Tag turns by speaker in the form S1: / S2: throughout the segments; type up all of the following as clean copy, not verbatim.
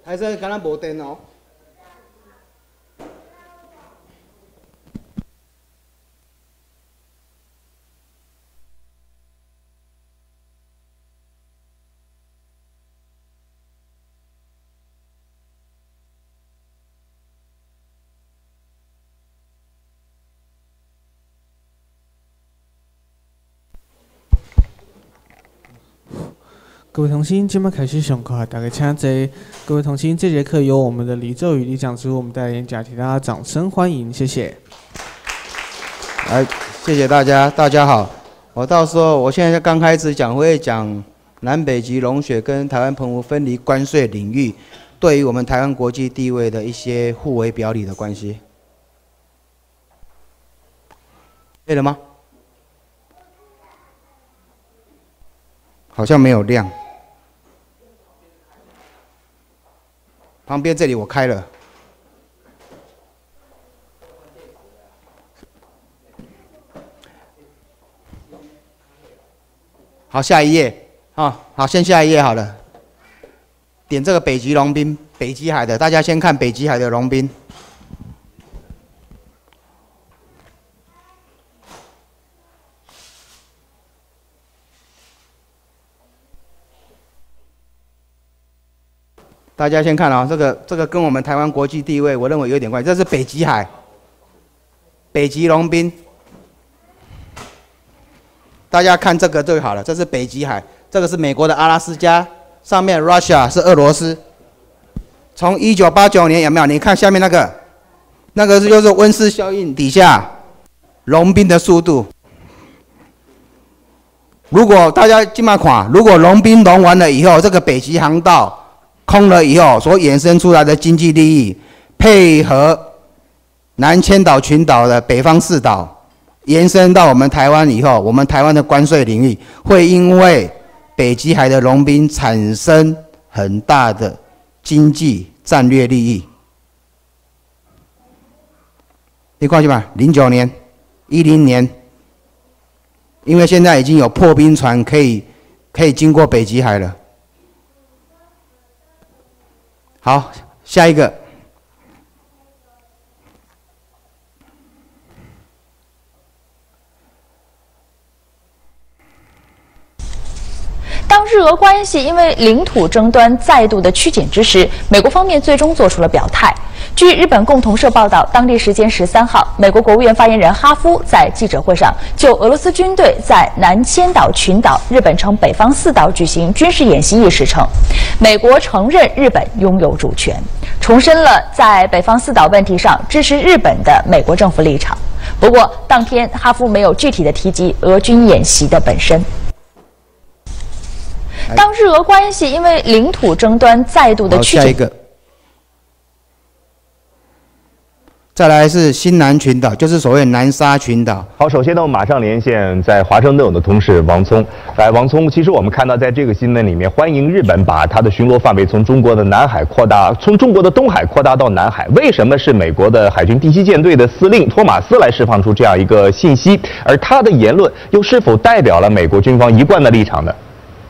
S1: 还是敢若无电哦。
S2: 各位同学，今麦开始上课，大家请坐。各位同学，这节课由我们的李宙宇李讲师我们带来演讲，请大家掌声欢迎，谢谢。
S1: 来，谢谢大家，大家好。我现在刚开始讲，会讲南北极融雪跟台湾澎湖分离关税领域对于我们台湾国际地位的一些互为表里的关系。对了吗？好像没有亮。旁边这里我开了。好，下一页啊，好，先下一页好了。点这个北极融冰，北极海的，大家先看北极海的融冰。大家先看啊，这个跟我们台湾国际地位，我认为有点关系。这是北极海，北极融冰。大家看这个就好了，这是北极海，这个是美国的阿拉斯加，上面 Russia 是俄罗斯。从1989年有没有？你看下面那个就是温室效应底下融冰的速度。如果大家今麦看，如果融冰融完了以后，这个北极航道空了以后所衍生出来的经济利益，配合南千岛群岛的北方四岛，延伸到我们台湾以后，我们台湾的关税领域会因为北极海的融冰产生很大的经济战略利益。你看去吧，09年、10年，因为现在已经有破冰船可以经过北极海了。好，下一个。
S3: 当日俄关系因为领土争端再度的趋紧之时，美国方面最终做出了表态。据日本共同社报道，当地时间13号，美国国务院发言人哈夫在记者会上就俄罗斯军队在南千岛群岛（日本称北方四岛）举行军事演习一事称，美国承认日本拥有主权，重申了在北方四岛问题上支持日本的美国政府立场。不过，当天哈夫没有具体的提及俄军演习的本身。当日俄关系因为领土争端再度的趋紧。
S1: 下一个。再来是新南群岛，就是所谓南沙群岛。
S4: 好，首先呢，我们马上连线在华盛顿我的同事王聪。来，王聪，其实我们看到在这个新闻里面，欢迎日本把它的巡逻范围从中国的南海扩大，从中国的东海扩大到南海。为什么是美国的海军第7舰队的司令托马斯来释放出这样一个信息？而他的言论又是否代表了美国军方一贯的立场呢？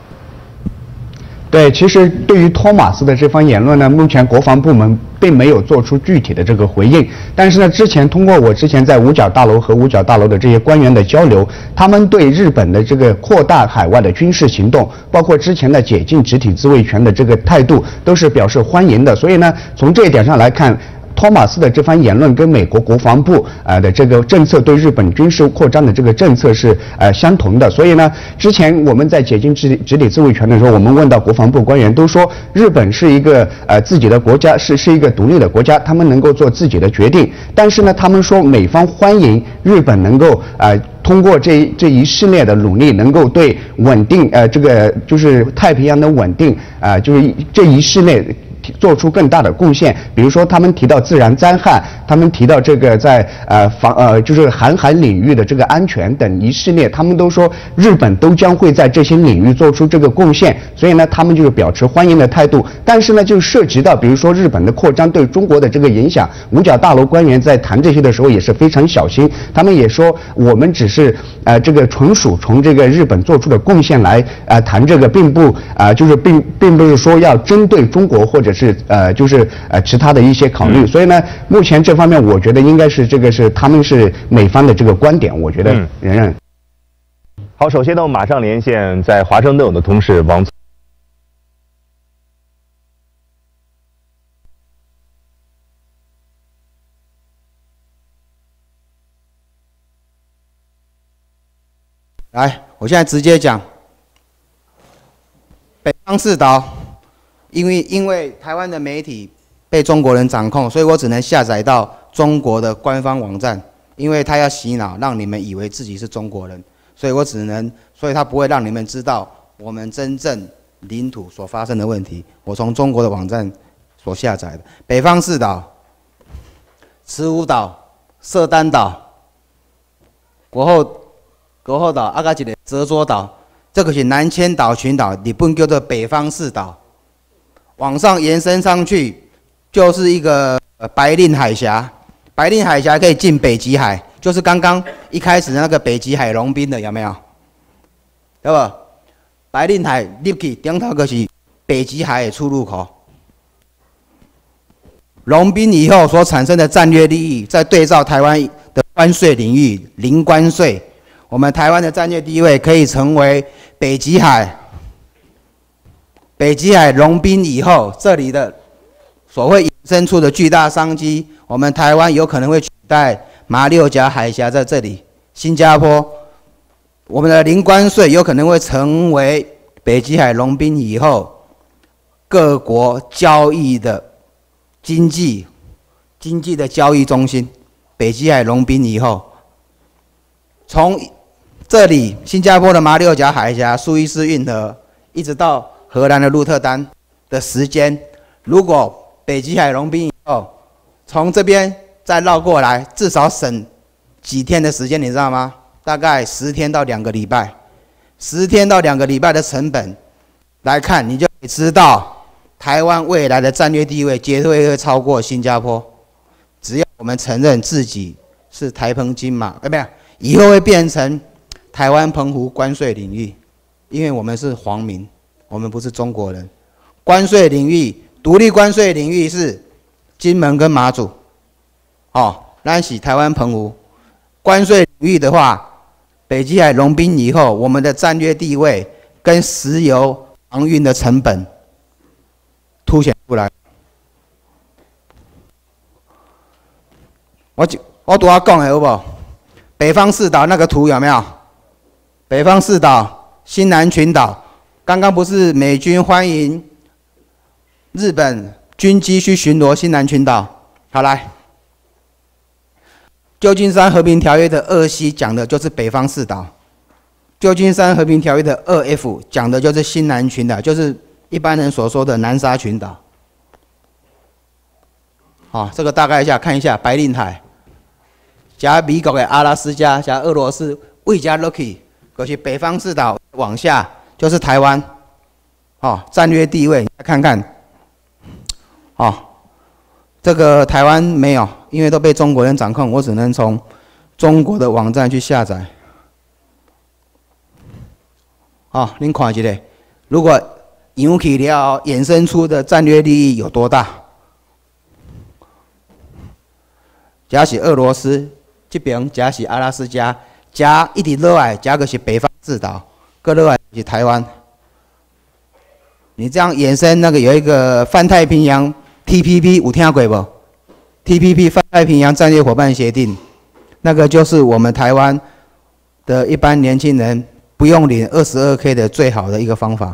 S5: 对，其实对于托马斯的这番言论呢，目前国防部门并没有做出具体的这个回应。但是呢，通过我之前在五角大楼和五角大楼的这些官员的交流，他们对日本的这个扩大海外的军事行动，包括之前的解禁集体自卫权的这个态度，都是表示欢迎的。所以呢，从这一点上来看，托马斯的这番言论跟美国国防部的这个政策对日本军事扩张的这个政策是相同的。所以呢，之前我们在解禁集体自卫权的时候，我们问到国防部官员都说，日本是一个自己的国家，是一个独立的国家，他们能够做自己的决定。但是呢，他们说美方欢迎日本能够通过这一系列的努力，能够对稳定这个就是太平洋的稳定就是这一系列做出更大的贡献。比如说他们提到自然灾害，他们提到这个在就是航海领域的这个安全等一系列，他们都说日本都将会在这些领域做出这个贡献，所以呢他们就是表持欢迎的态度。但是呢就涉及到比如说日本的扩张对中国的这个影响，五角大楼官员在谈这些的时候也是非常小心，他们也说我们只是这个纯属从这个日本做出的贡献来谈这个，并不就是并不是说要针对中国或者是其他的一些考虑。所以呢，目前这方面我觉得应该是这个是他们是美方的这个观点，我觉得仍然。
S4: 好，首先呢，我们马上连线在华盛顿我的同事王聪。
S1: 来，我现在直接讲，北方四岛，因为台湾的媒体被中国人掌控，所以我只能下载到中国的官方网站，因为他要洗脑，让你们以为自己是中国人，所以他不会让你们知道我们真正领土所发生的问题。我从中国的网站所下载的，北方四岛、慈湖岛、色丹岛、国后岛，啊，一个泽桌岛，这个是南千岛群岛，日本叫做北方四岛。往上延伸上去，就是一个白令海峡。白令海峡可以进北极海，就是刚刚一开始的那个北极海融冰的，有没有？对不？白令海入去顶头就是北极海的出入口。融冰以后所产生的战略利益，再对照台湾的关税领域，零关税。我们台湾的战略地位可以成为北极海。北极海融冰以后，这里的所会衍生出的巨大商机，我们台湾有可能会取代马六甲海峡在这里。新加坡，我们的零关税有可能会成为北极海融冰以后各国交易的经济的交易中心。北极海融冰以后，从这里新加坡的马六甲海峡、苏伊士运河，一直到荷兰的鹿特丹的时间，如果北极海融冰以后，从这边再绕过来，至少省几天的时间，你知道吗？大概10天到2个礼拜，10天到2个礼拜的成本来看，你就可以知道台湾未来的战略地位绝对会超过新加坡。只要我们承认自己是台澎金马，没有，以后会变成台湾澎湖关税领域，因为我们是皇民，我们不是中国人。关税领域，独立关税领域是金门跟马祖，咱是台湾澎湖。关税领域的话，北极海融冰以后，我们的战略地位跟石油航运的成本凸显出来。我拄仔讲的好不好？北方四岛那个图有没有？北方四岛、新南群岛，刚刚不是美军欢迎日本军机去巡逻新南群岛？好，来，旧金山和平条约的2C 讲的就是北方四岛，旧金山和平条约的2F 讲的就是新南群岛，就是一般人所说的南沙群岛。好，这个大概一下看一下白令海。加美国的阿拉斯加，加俄罗斯，未加 Lucky， 就是北方四岛往下就是台湾，战略地位，你来看看，这个台湾没有，因为都被中国人掌控，我只能从中国的网站去下载。您看一下，如果扬起了衍生出的战略利益有多大？这是俄罗斯。这边加是阿拉斯加，加一直落来，加个是北方四岛，搁落来是台湾。你这样延伸，那个有一个泛太平洋 TPP 有听过不 ？TPP 泛太平洋战略伙伴协定，那个就是我们台湾的一般年轻人不用领22K 的最好的一个方法。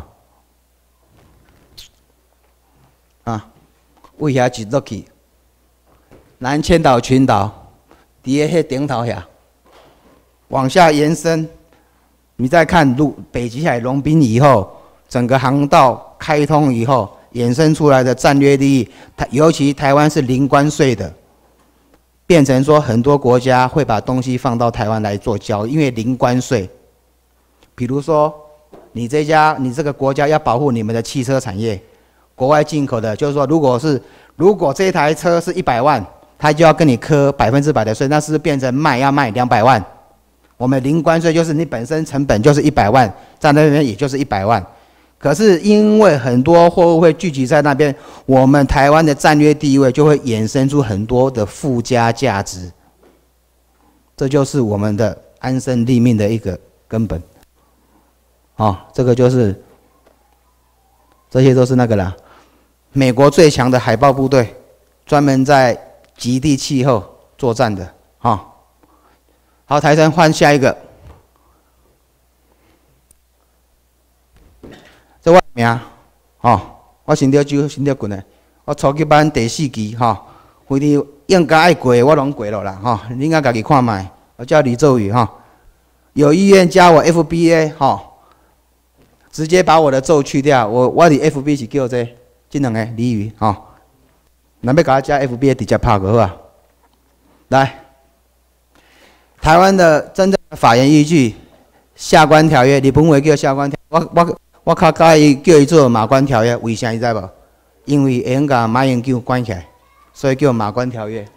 S1: 为遐一落去，南千岛群岛。底下迄顶头遐，往下延伸，你再看北极海融冰以后，整个航道开通以后，衍生出来的战略利益，尤其台湾是零关税的，变成说很多国家会把东西放到台湾来做交易，因为零关税。比如说，你这个国家要保护你们的汽车产业，国外进口的，就是说，如果这台车是100万。他就要跟你科100%的税，那是不是变成要卖200万？我们零关税就是你本身成本就是100万，在那边也就是100万。 可是因为很多货物会聚集在那边，我们台湾的战略地位就会衍生出很多的附加价值，这就是我们的安身立命的一个根本。这个就是这些都是那个啦，美国最强的海豹部队，专门在极地气候作战的。好，台生换下一个。这我名，我身着酒，身着棍的，我初级班第4期，非常应该爱过的我拢过了啦，恁应该家己看卖。我叫李周宇，有意愿加我 FBA，直接把我的咒去掉。我的 FB 是叫这两个鲤鱼，若要甲我加 FBA， 直接拍过好啊。来，台湾的真正的法源依据，《下关条约》，日本话叫《下关条约》，我较介意叫伊做《马关条约》，为啥你知无？因为会用甲马英九关起来，所以叫《马关条约》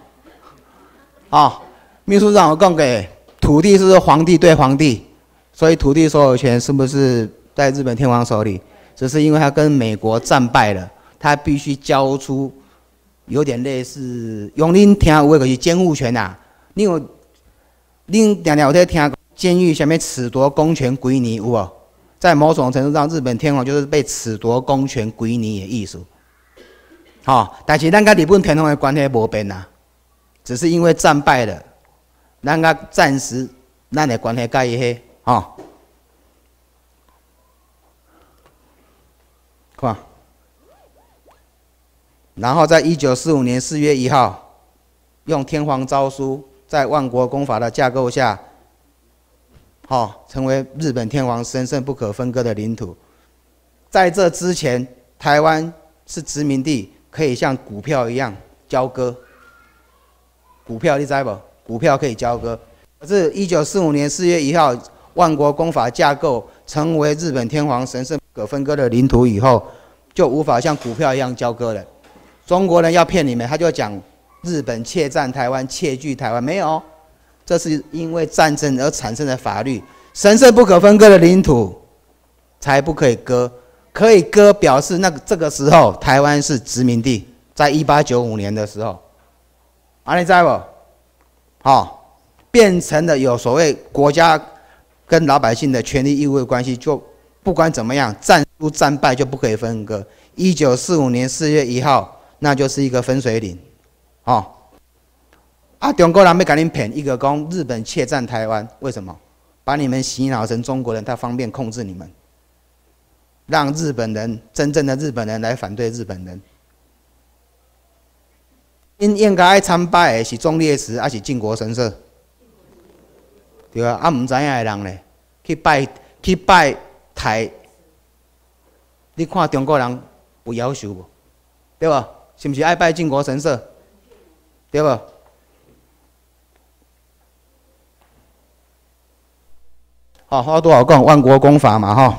S1: 秘书长有讲过，土地是皇帝对皇帝，所以土地所有权是不是在日本天皇手里？只是因为他跟美国战败了，他必须交出有点类似，用恁听有的就是监护权啊。恁定定有在听监狱下面褫夺公权归你有无？在某种程度上，日本天皇就是被褫夺公权归你的意思。但是咱跟日本天皇的关系无变啊，只是因为战败了，咱个暂时咱的关系甲伊迄看。然后在1945年4月1号，用天皇诏书，在万国公法的架构下，成为日本天皇神圣不可分割的领土。在这之前，台湾是殖民地，可以像股票一样交割。股票你知不？股票可以交割。可是1945年4月1号，万国公法架构成为日本天皇神圣不可分割的领土以后，就无法像股票一样交割了。中国人要骗你们，他就讲日本窃占台湾、窃据台湾，没有，这是因为战争而产生的法律。神圣不可分割的领土才不可以割，可以割表示这个时候台湾是殖民地，在1895年的时候，你知不？变成了有所谓国家跟老百姓的权利义务的关系，就不管怎么样，战输战败就不可以分割。1945年4月1号。那就是一个分水岭，中国人要给恁骗，一个讲日本窃占台湾，为什么？把你们洗脑成中国人，他方便控制你们，让日本人真正的日本人来反对日本人。应该爱参拜的是忠烈祠还是靖国神社？对啊，唔知影的人咧，去拜台，你看中国人有要求无？对吧？是不是爱拜靖国神社？对不？我多少讲万国公法嘛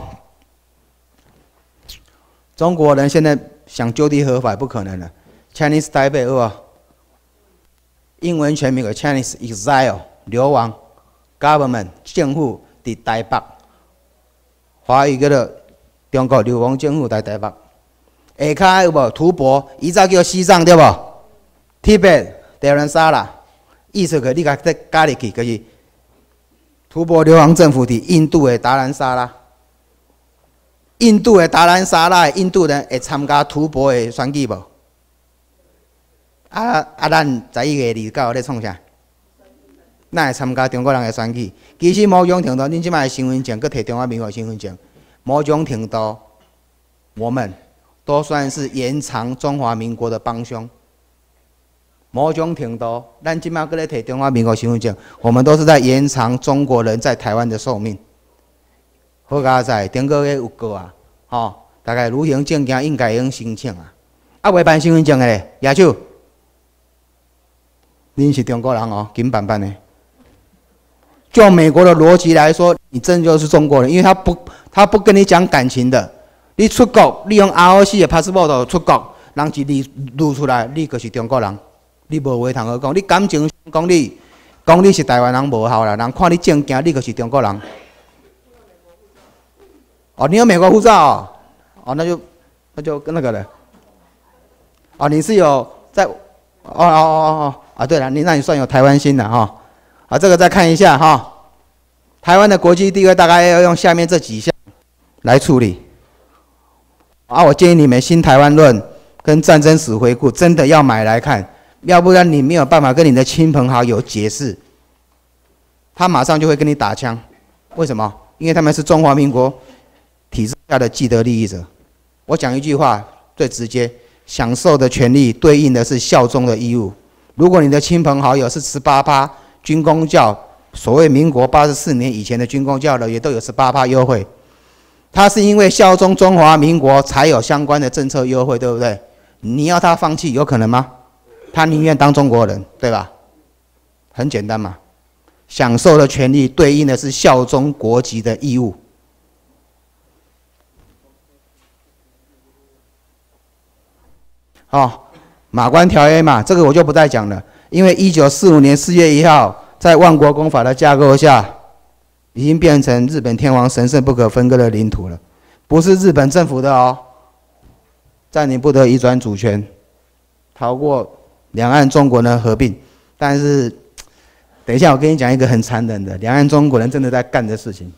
S1: 中国人现在想就地合法不可能了。Chinese Taipei 有啊，英文全名叫 Chinese Exile 流亡 Government 政府伫台北，华语叫做中国流亡政府在台北。下骹有无吐蕃？伊早叫西藏对无 ？Tibet、达兰萨拉，意思个你甲再加入去，就是吐蕃流亡政府伫印度的达兰萨拉。印度的达兰萨拉，印度人会参加吐蕃的选举无？咱11月29咧创啥？咱会参加中国人的选举。其实某种程度，恁即摆身份证，搁摕中华民国身份证，某种程度，我们都算是延长中华民国的帮凶。某种程度，咱即摆搁咧摕中华民国身份证，我们都是在延长中国人在台湾的寿命。好佳在，顶个月有过啊，大概旅行证件应该用申请啊。未办身份证的咧，举手。恁是中国人哦，紧办办的。就美国的逻辑来说，你真就是中国人，因为他不跟你讲感情的。你出国，你用 ROC 的 passport 出国，人一录出来，你就是中国人，你无话通好讲。你感情讲你是台湾人无效啦，人看你证件，你就是中国人。 哦，你有美国护照哦，哦，那就跟那个了。哦，你是有在，啊，对了，那你算有台湾心了哈。啊，这个再看一下哈，台湾的国际地位大概要用下面这几项来处理。啊，我建议你们《新台湾论》跟战争史回顾真的要买来看，要不然你没有办法跟你的亲朋好友解释，他马上就会跟你打枪。为什么？因为他们是中华民国体制下的既得利益者。我讲一句话最直接，享受的权利对应的是效忠的义务。如果你的亲朋好友是18%军公教，所谓民国84年以前的军公教的也都有18%优惠，他是因为效忠中华民国才有相关的政策优惠，对不对？你要他放弃有可能吗？他宁愿当中国人，对吧？很简单嘛，享受的权利对应的是效忠国籍的义务。哦，马关条约嘛，这个我就不再讲了，因为1945年4月1号，在万国公法的架构下，已经变成日本天皇神圣不可分割的领土了，不是日本政府的哦，占领不得移转主权，逃过两岸中国人合并。但是，等一下我跟你讲一个很残忍的，两岸中国人真的在干的事情。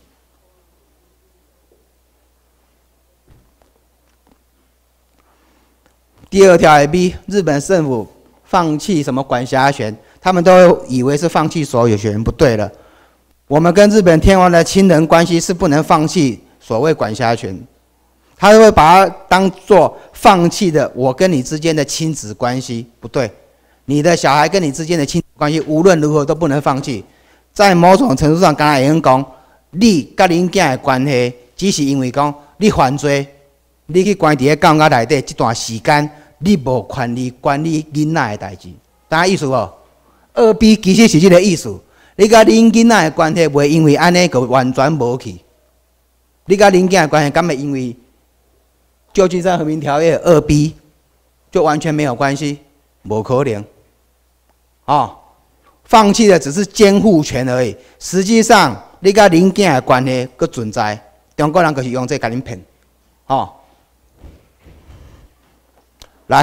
S1: 第2条 AB， 日本政府放弃什么管辖权，他们都以为是放弃所有权，不对了。我们跟日本天皇的亲人关系是不能放弃所谓管辖权，他会把它当作放弃的我跟你之间的亲子关系，不对。你的小孩跟你之间的亲子关系无论如何都不能放弃。在某种程度上，刚才会讲，你跟恁囝的关系，只是因为讲你犯罪，你去关伫个监狱内底这段时间。你无权利管理囡仔的代志，大家意思无？2B 其实是这个意思。你甲恁囡仔的关系袂因为安尼就完全无去。你甲恁囝的关系敢会因为旧金山和平条约 2B 就完全没有关系？无可能。哦，放弃的只是监护权而已。实际上，你甲恁囝的关系佫存在，中国人就是用这甲恁骗。哦。来，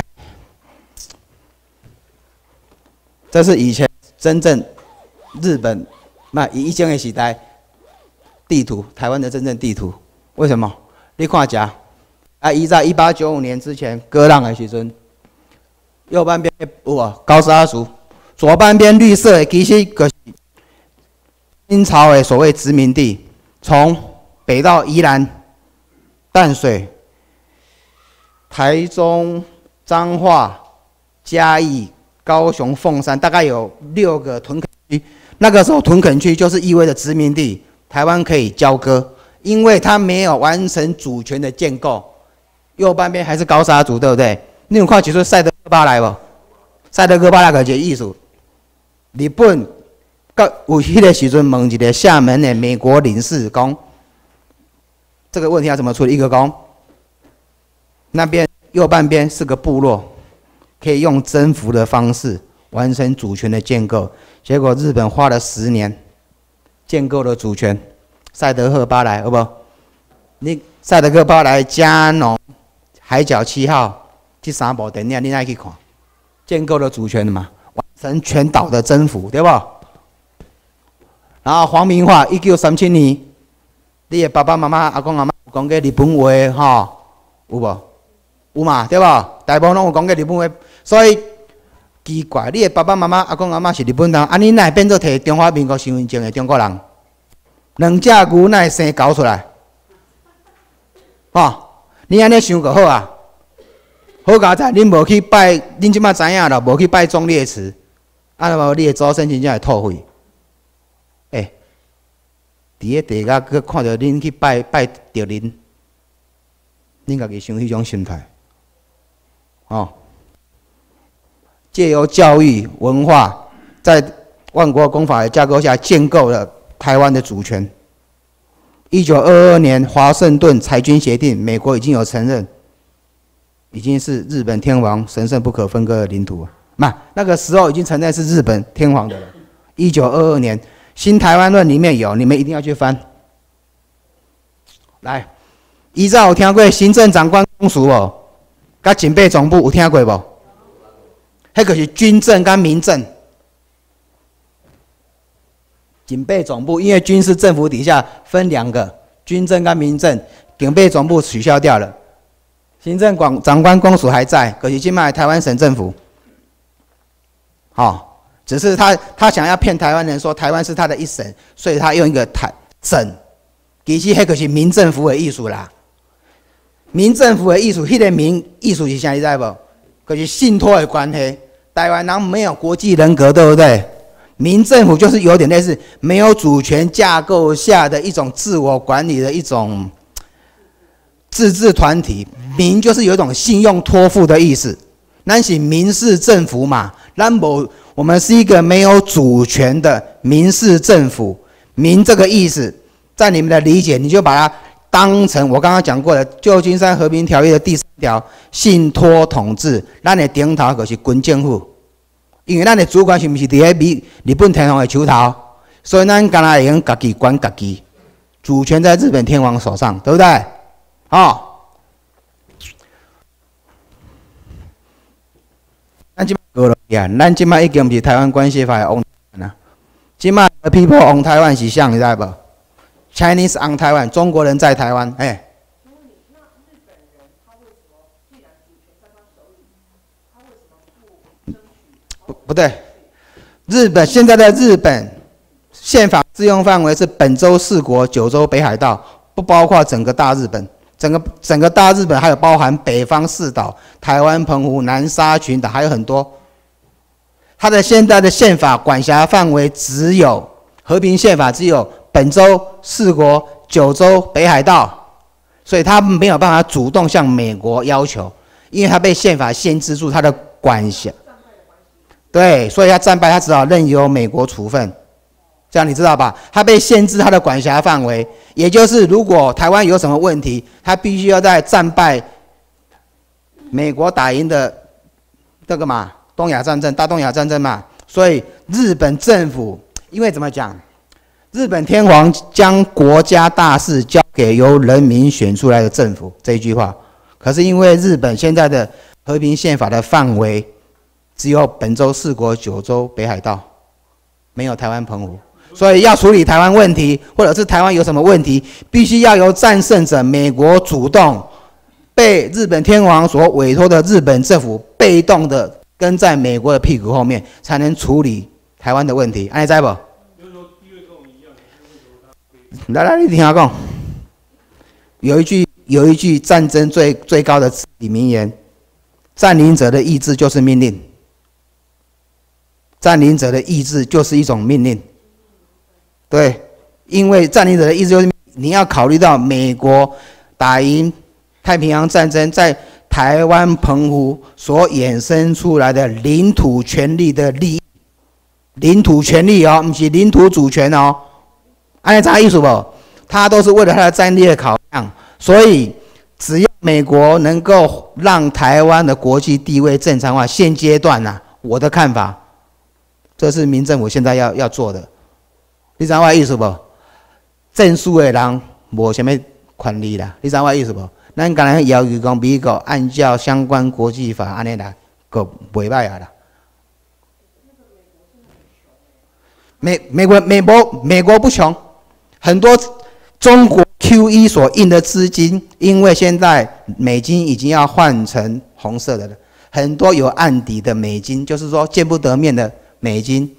S1: 这是以前真正日本以前的时代地图，台湾的真正地图。为什么？你看这依在1895年之前割让的时阵，右半边有高沙族，左半边绿色的其实就是清朝的所谓殖民地，从北到宜兰、淡水、台中。彰化、嘉义、高雄、凤山，大概有6个屯垦区。那个时候屯垦区就是意味着殖民地，台湾可以交割，因为它没有完成主权的建构。右半边还是高沙族，对不对？你有看就是赛德克巴莱无？赛德克巴莱个一个意思。日本有迄个时阵问一个厦门的美国领事讲，这个问题要怎么处理？一个讲那边。右半边是个部落，可以用征服的方式完成主权的建构。结果日本花了10年建构了主权。赛德克巴莱，好不？你赛德克巴莱、加农、海角7号这3部电影，你爱去看，建构了主权的嘛，完成全岛的征服，对不？然后黄明化，1937年，你的爸爸妈妈、阿公阿妈讲过日本话，吼，有无？有嘛，对吧？大部分拢有讲过日本话，所以奇怪，你的爸爸妈妈、阿公阿妈是日本人，你哪会变做摕中华民国身份证的中国人？两只牛哪会生狗出来？你安尼想就好啊。好佳哉，恁无去拜，恁即马知影了，无去拜忠烈祠，无你的祖先真正会吐血。伫个地下佮看到恁去拜着恁，恁家己想迄种心态。借由教育文化，在万国公法的架构下建构了台湾的主权。1922年华盛顿裁军协定，美国已经有承认，已经是日本天皇神圣不可分割的领土了。那个时候已经承认是日本天皇的了。1922年《新台湾论》里面有，你们一定要去翻。来， 以前有听过行政长官公署无？甲警备总部有听过无？迄个是军政跟民政。警备总部因为军事政府底下分两个，军政跟民政，警备总部取消掉了，行政长官公署还在，可是现在台湾省政府。只是他想要骗台湾人说台湾是他的一省，所以他用一个省，其实迄个是民政府的意思啦。民政府的意思，迄个民意思是啥？你知无？就是信托的关系。台湾人没有国际人格，对不对？民政府就是有点类似没有主权架构下的一种自我管理的一种自治团体。民就是有一种信用托付的意思。咱是民事政府嘛，我们是一个没有主权的民事政府。民这个意思，在你们的理解，你就把它当成我刚刚讲过的《旧金山和平条约》的第3条，信托统治。咱的顶头就是军政府，因为咱的主管是不是伫咧日本天皇的手头，所以咱干那会用家己管家己，主权在日本天皇手上，对不对？咱即摆过落去啊，咱即摆已经不是台湾关系法的 on 啦。即摆 people on 台湾是啥，你知无 ？Chinese on 台湾，中国人在台湾，不对，现在的日本宪法适用范围是本州4国、9州北海道，不包括整个大日本。整个大日本还有包含北方4岛、台湾、澎湖、南沙群岛，还有很多。它的现在的宪法管辖范围只有和平宪法，只有本州4国、9州北海道，所以它没有办法主动向美国要求，因为它被宪法限制住它的管辖。对，所以他战败，他只好任由美国处分。这样你知道吧？他被限制他的管辖范围，也就是如果台湾有什么问题，他必须要在战败美国打赢的这个嘛东亚战争、大东亚战争嘛。所以日本政府因为怎么讲？日本天皇将国家大事交给由人民选出来的政府这一句话，可是因为日本现在的和平宪法的范围只有本州4国、9州北海道，没有台湾澎湖。所以要处理台湾问题，或者是台湾有什么问题，必须要由战胜者美国主动，被日本天皇所委托的日本政府被动的跟在美国的屁股后面，才能处理台湾的问题。安尼知不？来，你听我讲，有一句战争最高的至理名言：占领者的意志就是命令。占领者的意志就是一种命令。对，因为占领者的意思就是你要考虑到美国打赢太平洋战争在台湾澎湖所衍生出来的领土权利的利益，领土权利哦，不是领土主权哦，按照意思不？他都是为了他的战略考量，所以只要美国能够让台湾的国际地位正常化，现阶段啊，我的看法，这是民政府现在要做的。你知道我的意思不？证书的人无什么权利啦，你知道我的意思不？咱刚才要求讲美国按照相关国际法安尼来，个袂歹啊啦。美国不穷，很多中国 QE 所印的资金，因为现在美金已经要换成红色的了，很多有案底的美金，就是说见不得面的美金。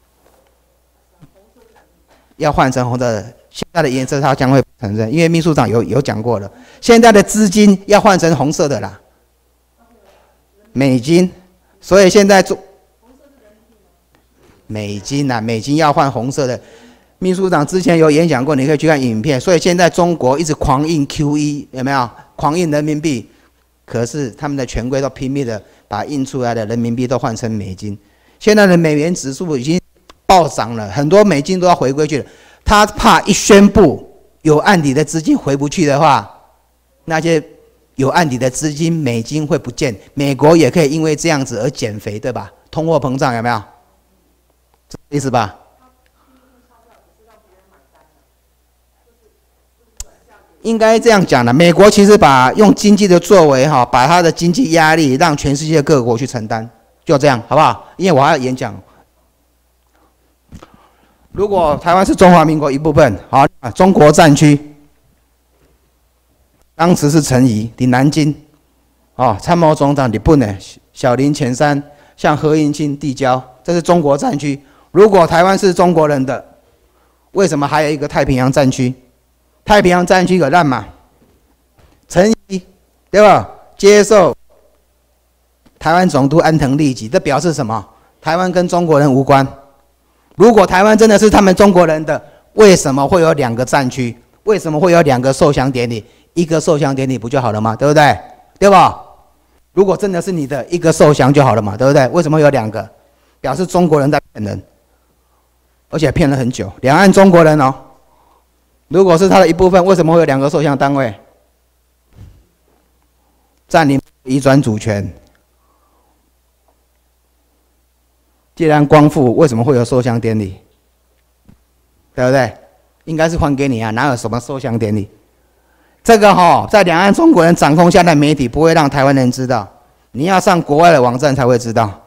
S1: 要换成红的，现在的颜色他将会不承认，因为秘书长有讲过了，现在的资金要换成红色的啦，美金，所以现在美金啊，美金要换红色的。秘书长之前有演讲过，你可以去看影片。所以现在中国一直狂印 QE， 有没有？狂印人民币，可是他们的权贵都拼命的把印出来的人民币都换成美金。现在的美元指数已经暴涨了，很多美金都要回归去了。他怕一宣布有案底的资金回不去的话，那些有案底的资金美金会不见，美国也可以因为这样子而减肥，对吧？通货膨胀有没有？这意思吧？ 应该这样讲的，美国其实用经济的作为把它的经济压力让全世界各国去承担，就这样，好不好？因为我还要演讲。如果台湾是中华民国一部分，好，中国战区，当时是陈仪在南京，参谋总长日本的小林浅山向何应钦递交，这是中国战区。如果台湾是中国人的，为什么还有一个太平洋战区？太平洋战区有烂嘛？陈仪对吧？接受台湾总督安藤利吉，这表示什么？台湾跟中国人无关。如果台湾真的是他们中国人的，为什么会有2个战区？为什么会有2个受降典礼？一个受降典礼不就好了吗？对不对？对吧？如果真的是你的，一个受降就好了嘛，对不对？为什么有2个？表示中国人在骗人，而且骗了很久。两岸中国人哦。如果是他的一部分，为什么会有2个受降单位？占领、移转主权。既然光复，为什么会有受降典礼？对不对？应该是还给你啊，哪有什么受降典礼？这个在两岸中国人掌控下的媒体不会让台湾人知道，你要上国外的网站才会知道。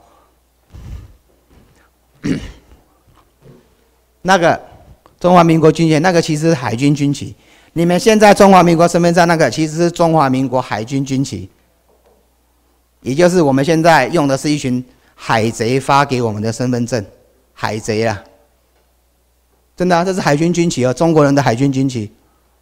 S1: 那个。中华民国军舰那个其实是海军军旗，你们现在中华民国身份证那个其实是中华民国海军军旗，也就是我们现在用的是一群海贼发给我们的身份证，海贼啊，真的啊，这是海军军旗哦，中国人的海军军旗。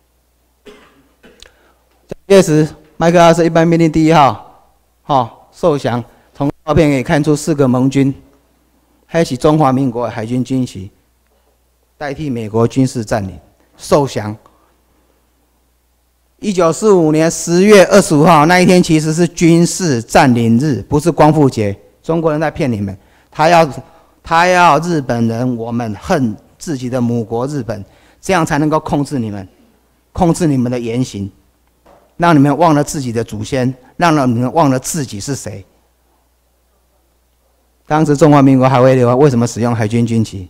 S1: 月时，麦克阿瑟一般命令第1号，受降。从照片可以看出4个盟军，还是中华民国海军军旗。代替美国军事占领，受降。1945年10月25号那一天其实是军事占领日，不是光复节。中国人在骗你们，他要日本人我们恨自己的母国日本，这样才能够控制你们，控制你们的言行，让你们忘了自己的祖先，让你们忘了自己是谁。当时中华民国还会为什么使用海军军旗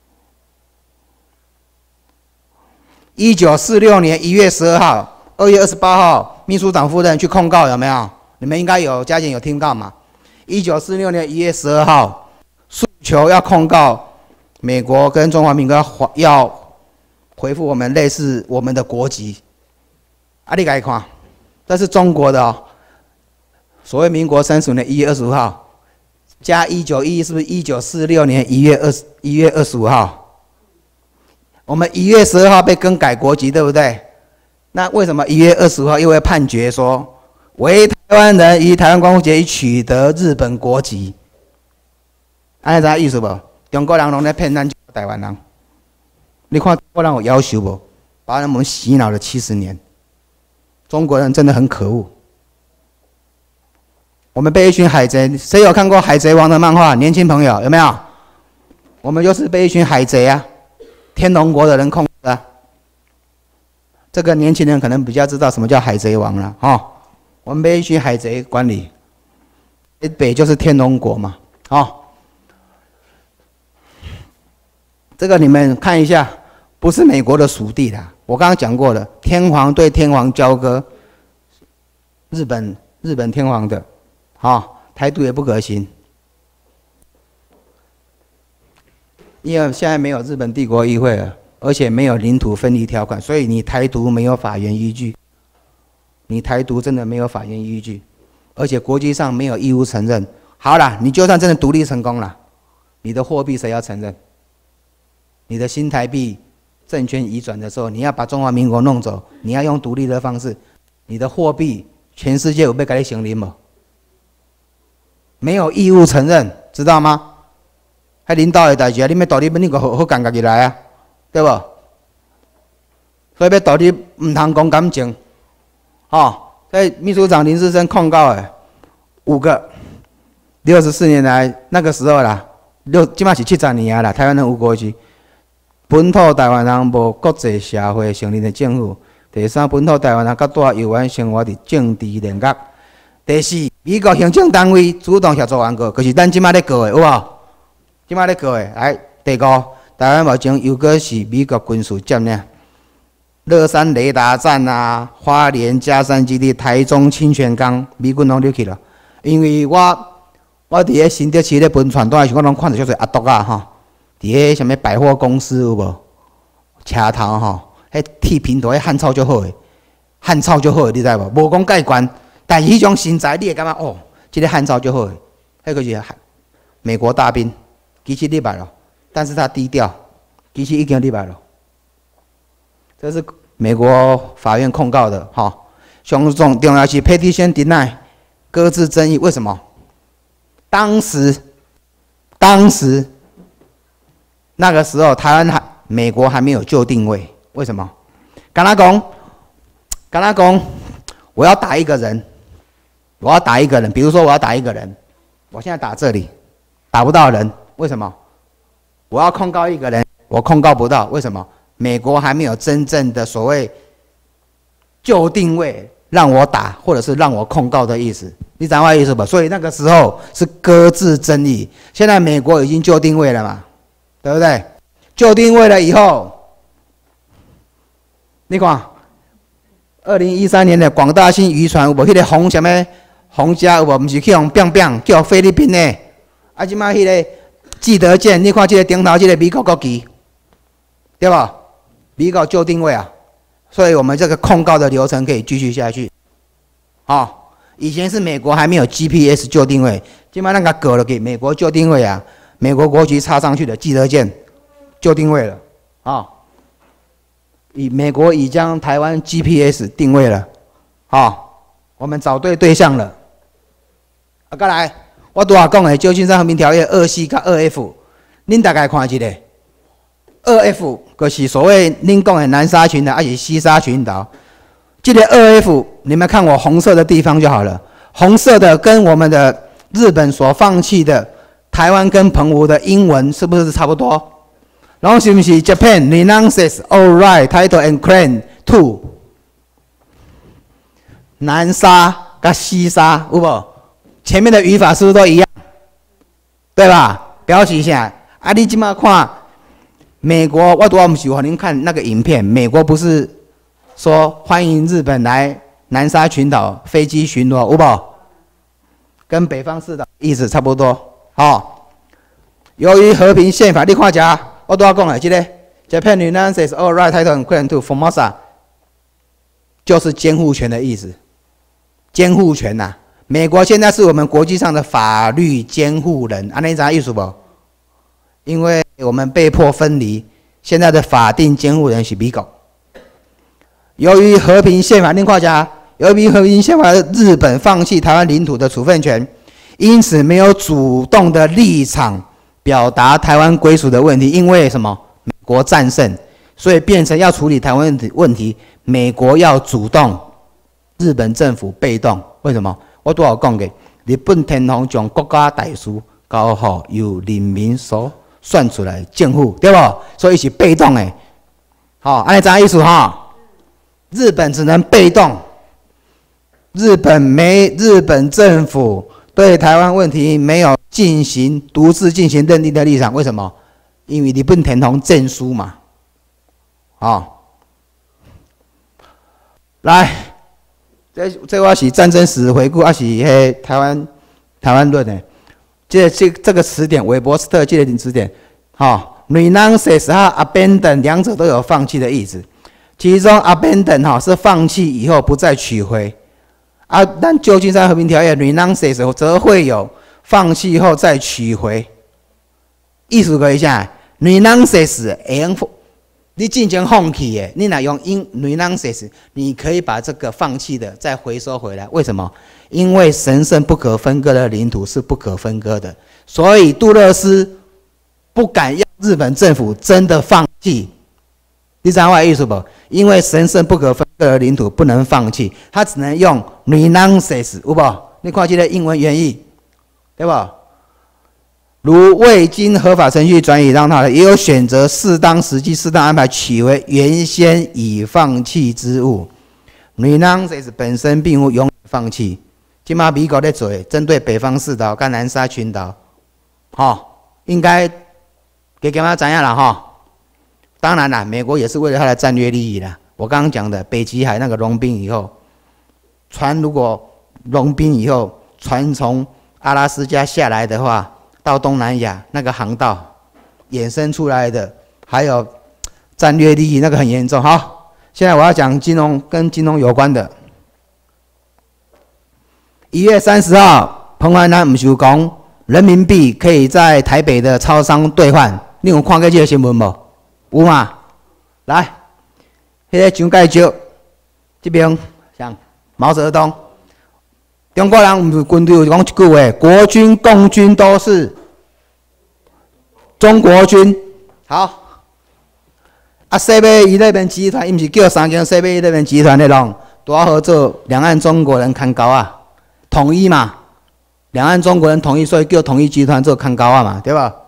S1: ？1946年1月12号、2月28号，秘书长夫人去控告，有没有？你们应该有，嘉姐有听到嘛？1946年1月12号，诉求要控告美国跟中华民国要回复我们类似我们的国籍。你来看，这是中国的哦。所谓民国35年1月25号，加1911是不是1946年1月25号？我们1月12号被更改国籍，对不对？那为什么1月25号又会判决说，为台湾人于台湾光复节取得日本国籍？安尼啥意思无？中国人拢在骗咱台湾人。你看中国人有要求无？把我们洗脑了70年。中国人真的很可恶。我们被一群海贼，谁有看过《海贼王》的漫画？年轻朋友有没有？我们就是被一群海贼啊！天龙国的人控制啊，这个年轻人可能比较知道什么叫海贼王了我们被一群海贼管理，北就是天龙国嘛这个你们看一下，不是美国的属地啦。我刚刚讲过了，天皇对天皇交割，日本天皇的台独也不可行。因为现在没有日本帝国议会了，而且没有领土分离条款，所以你台独没有法源依据。你台独真的没有法源依据，而且国际上没有义务承认。好了，你就算真的独立成功了，你的货币谁要承认？你的新台币政权移转的时候，你要把中华民国弄走，你要用独立的方式，你的货币全世界有被给你承认吗？没有义务承认，知道吗？还领导的代志啊，你要独立，你个好干家己来啊，对不？所以要独立，唔通讲感情，所以秘书长林世生控告的5个，64年来那个时候啦，即马是70年啊啦，台湾人无国籍，本土台湾人无国际社会承认的政府。第3，本土台湾人较大有缘生活伫政治联合。第4，美国行政单位主动协助援国，就是咱即马咧告的，有无？即马咧告的，来第5，台湾目前又搁是美国军事占领。 乐山雷达站啊，花莲嘉山基地、台中清泉岗，美军拢入去了。因为我伫咧新竹市咧分传单的时候，我拢看到小阿毒啊吼，伫咧什么百货公司有无？车头吼，迄剃平头，迄汗臭就好诶，汗臭就好诶，你知无？无讲介悬，但是迄种身材，你会感觉哦，即个汗臭就好诶，迄个是美国大兵，其实入来了，但是他低调，其实已经入来了。这是美国法院控告的，哈，上重要是 petition deny， 搁置争议，为什么？当时那个时候，美国还没有就定位，为什么？跟他讲，我要打一个人，比如说我要打一个人，我现在打这里，打不到人，为什么？我要控告一个人，我控告不到，为什么？美国还没有真正的所谓就定位让我打，或者是让我控告的意思，你知道我意思吧？所以那个时候是搁置争议。现在美国已经就定位了嘛，对不对？就定位了以后，你看，2013年的广大性渔船有无？迄个红什么红家有无？不是去用变叫菲律宾的，啊，即马迄个记得舰，你看这个顶头这个美国国旗，对吧？美国就定位啊，所以我们这个控告的流程可以继续下去。哦，以前是美国还没有 GPS 就定位，今摆那个改了给美国就定位啊，美国国旗插上去的记得舰就定位了啊。美国已将台湾 GPS 定位了，我们找对对象了。再来，我拄仔讲的《旧金山和平条约》2C 甲2F， 恁大概看一下。2F 就是所谓恁讲的南沙群岛，还是西沙群岛。这个2F， 你们看我红色的地方就好了。红色的跟我们的日本所放弃的台湾跟澎湖的英文是不是差不多？然后是不是 Japan renounces all right, title and claim to 南沙跟西沙，有无？前面的语法是不是都一样？对吧？标记一下。啊，你今嘛看美国，我不是我您看那个影片，美国不是说欢迎日本来南沙群岛飞机巡逻，有无？跟北方四岛意思差不多。由于和平宪法，你看一下。我拄仔讲的，这个 Japan renounces all right, title and claim to Formosa， 就是监护权的意思。监护权呐，美国现在是我们国际上的法律监护人，安尼知意思不？因为我们被迫分离，现在的法定监护人是美国。由于和平宪法，你看一下，由于和平宪法，日本放弃台湾领土的处分权，因此没有主动的立场。表达台湾归属的问题，因为什么？美国战胜，所以变成要处理台湾问题，美国要主动，日本政府被动。为什么？我拄好讲嘅，日本天皇将国家大事交予由人民所选出来政府，对不？所以是被动的。安尼啥意思哈？日本只能被动，日本政府对台湾问题没有独自进行认定的立场，为什么？因为日本天皇证书嘛，来，这我是战争史回顾，还是迄台湾论的？这个词典，韦伯斯特这个词典，renounces 和 abandon 两者都有放弃的意思，其中 abandon 是放弃以后不再取回，但旧金山和平条约 renounces 则会有。放弃后再取回，意思个一下 ，renounces 你进行放弃的，你若用renounces， 你可以把这个放弃的再回收回来。为什么？因为神圣不可分割的领土是不可分割的，所以杜勒斯不敢让日本政府真的放弃。你知道我的意思不？因为神圣不可分割的领土不能放弃，他只能用 renounces， 有无？你看这个英文原意。对吧？如未经合法程序转移让他的，也有选择适当时机、适当安排取回原先已放弃之物。renounces 本身并无永远放弃。今嘛美国在做，针对北方四岛跟南沙群岛，应该给他知影啦当然啦，美国也是为了他的战略利益啦。 我刚刚讲的北极海那个融冰以后，船如果融冰以后，船从阿拉斯加下来的话，到东南亚那个航道衍生出来的，还有战略利益，那个很严重。好，现在我要讲金融跟金融有关的。1月30号，彭淮南不是有讲人民币可以在台北的超商兑换？你有看过这个新闻无？有嘛？来，迄个蒋介石这边像毛泽东，中国人不是军队有讲一句话：国军、共军都是中国军。好，啊，西北伊那边集团，伊毋是叫三间西北伊那边集团的人，都要合作两岸中国人看高啊，统一嘛。两岸中国人统一，所以叫统一集团做看高啊嘛，对吧？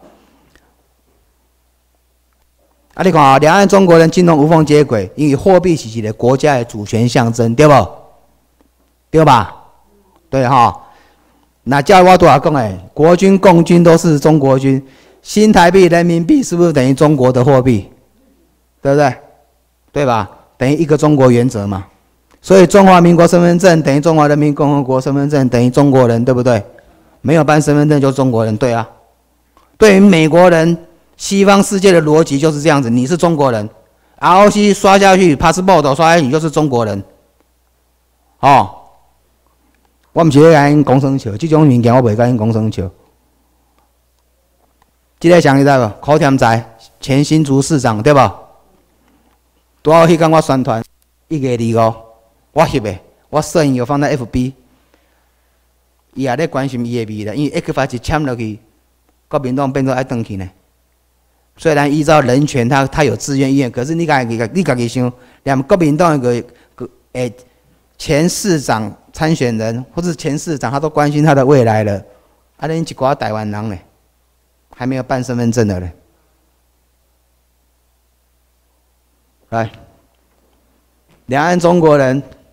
S1: 啊，你看啊，两岸中国人金融无缝接轨，因为货币是一个国家的主权象征，对不？对吧？对哈。那叫我多少讲诶？国军、共军都是中国军，新台币、人民币是不是等于中国的货币？对不对？对吧？等于一个中国原则嘛。所以中华民国身份证等于中华人民共和国身份证等于中国人，对不对？没有办身份证就中国人，对啊。对于美国人、西方世界的逻辑就是这样子，你是中国人 ，ROC 刷下去 ，passport 刷下去，你就是中国人。哦，我唔是咧甲因讲生笑，这种物件我袂甲因讲生笑。这个谁知道无？口甜仔，前新竹市长对吧？拄好迄天我宣传1月25。我翕的，我摄影有放在 FB， 伊也咧关心伊的未来，因为1发一签落去，国民党变做爱转去呢。虽然依照人权，他有自愿意愿，可是你家己想，连国民党前市长参选人或是前市长，他都关心他的未来了，啊，恁一寡台湾人呢，还没有办身份证的嘞，来，两岸中国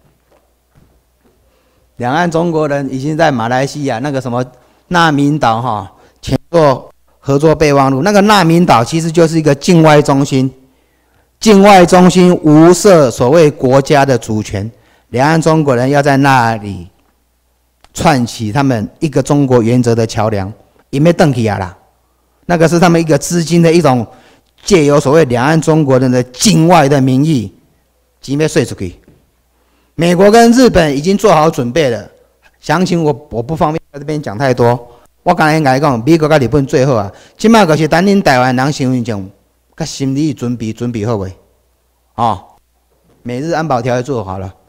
S1: 人已经在马来西亚那个什么纳明岛哈前做合作备忘录。那个纳明岛其实就是一个境外中心，境外中心无涉所谓国家的主权，两岸中国人要在那里串起他们一个中国原则的桥梁，也没登起啊啦。那个是他们一个资金的一种借由所谓两岸中国人的境外的名义，钱要税出去。美国跟日本已经做好准备了，详情我不方便在这边讲太多。我刚才甲你讲，美国跟日本最好啊，即摆就是等恁台湾人身份证甲心理准备好未？哦，美日安保条约做好了。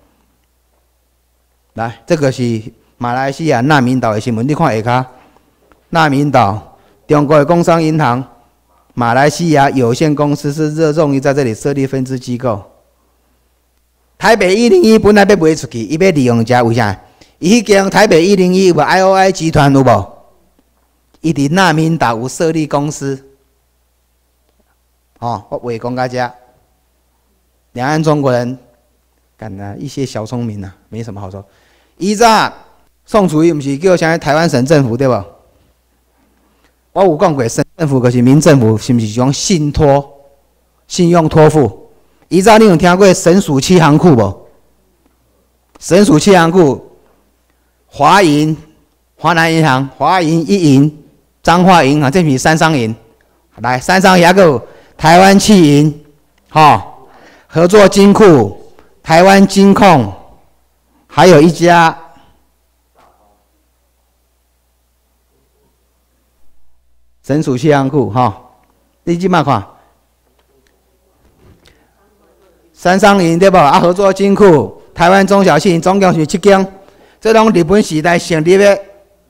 S1: 来，这个是马来西亚纳明岛的新闻，你看下骹，纳明岛，中国的工商银行马来西亚有限公司是热衷于在这里设立分支机构。台北101本来要卖出去，伊要利用遮，为啥？伊迄间台北101有无 IOI 集团有无？伊伫纳明岛有设立公司。哦，我话讲到遮，两岸中国人干啊一些小聪明啊，没什么好说。以前宋楚瑜毋是叫啥台湾省政府对无？我有讲过，省政府就是民政府，是毋是一种信托、信用托付？以前你有听过省属7行库无？省属7行库，华银、华南银行、华银、一银、彰化银行，这是三商银。来，三商还有台湾企银，合作金库、台湾金控，还有一家省属7行库，你即摆看。三商银对不？啊，合作金库、台湾中小企总共是7间，这拢日本时代成立的，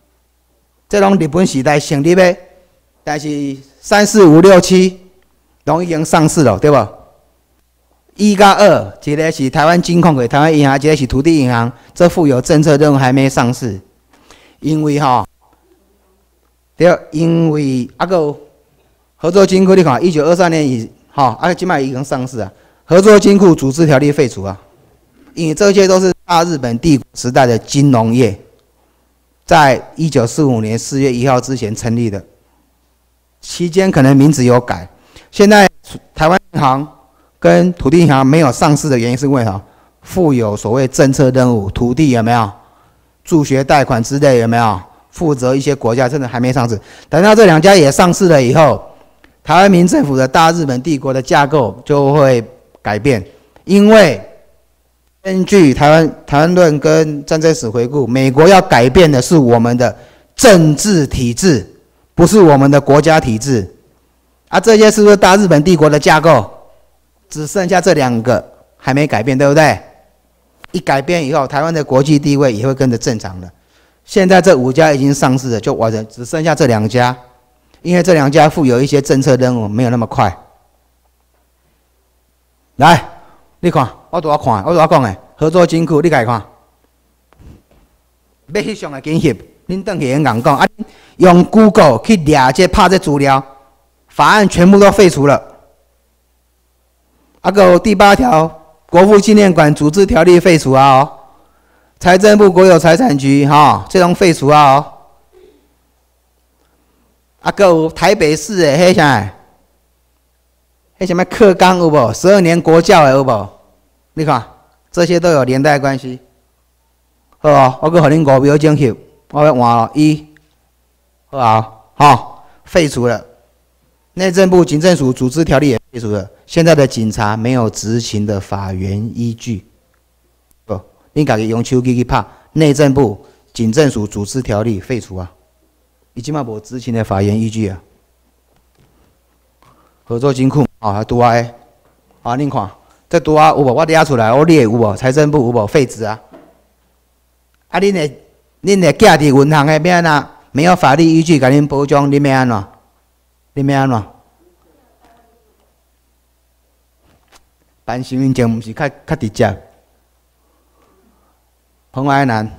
S1: 但是3、4、5、6、7拢已经上市了，对不？1加2，一个是台湾金控的台湾银行，一个是土地银行，这负有政策任务还没上市，因为对，因为个合作金库，你看1923年即摆已经上市啊。合作金库组织条例废除啊，因为这些都是大日本帝国时代的金融业，在1945年4月1号之前成立的，期间可能名字有改。现在台湾银行跟土地银行没有上市的原因是为什么？负有所谓政策任务，土地有没有？助学贷款之类有没有？负责一些国家真的还没上市，等到这两家也上市了以后，台湾民政府的大日本帝国的架构就会改变，因为根据台湾论跟战争史回顾，美国要改变的是我们的政治体制，不是我们的国家体制。啊，这些是不是大日本帝国的架构？只剩下这两个还没改变，对不对？一改变以后，台湾的国际地位也会跟着正常的。现在这5家已经上市了，就完成，只剩下这2家，因为这2家负有一些政策任务，没有那么快。来，你看，我都要看，我都要讲诶，合作金库，你家看，要翕相的紧翕，恁等去硬讲啊，用 Google 去抓这拍这资料，法案全部都废除了。啊，还有第8条，国父纪念馆组织条例废除啊哦。财政部国有财产局这种废除啊哦，啊，还有台北市的迄啥，迄什么课纲有无？12年国教的有无？你看这些都有连带关系。好哦，我搁互恁5秒钟翕，我要换了1，好废除了。内政部警政署组织条例也废除了。现在的警察没有执行的法源依据。你家己用手机去拍内政部警政署组织条例废除啊，伊即马无执行的法源依据啊。合作金库拄啊的，恁看这拄啊有无？我列出来，我列有无？财政部有无废止啊？啊，恁的价值银行的要安怎？没有法律依据，甲恁保障，恁要安怎？恁要安怎？办身份证毋是较直接。彭淮南，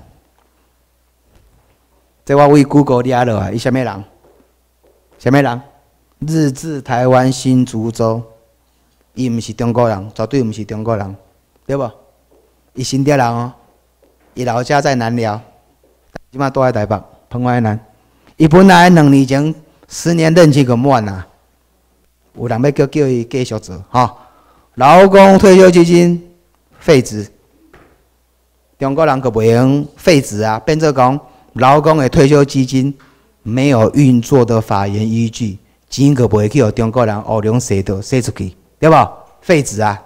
S1: 这我为 Google 抓落来，伊什么人？什么人？日治台湾新竹州，伊毋是中国人，绝对毋是中国人，对无？伊新竹人哦，伊老家在南寮，即马住在台北。彭淮南，伊本来2年前10年任期个满啊，有人要叫伊继续做劳工退休基金废止。中国人可袂用废止啊，变做讲劳工的退休基金没有运作的法源依据，钱可袂去互中国人乌龙洗出去，对无？废止啊，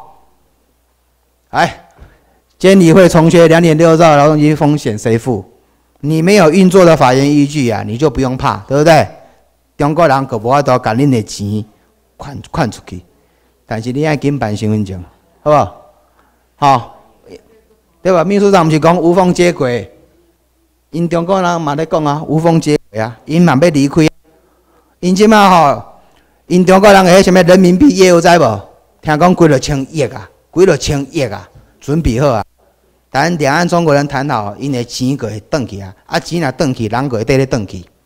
S1: 来，监理会重缺2.6兆劳动基金风险谁负？你没有运作的法源依据啊，你就不用怕，对不对？中国人可无法度把恁的钱款出去，但是你爱紧办身份证，好不好？对吧？秘书长毋是讲无缝接轨，因中国人嘛咧讲啊，无缝接轨啊，因嘛要离开。因即马因中国人的迄什么人民币业务知无？听讲几落千亿啊，几落千亿啊，准备好啊。但两岸中国人谈好，因的钱就会转去啊，钱若转去，人就会跟咧转去。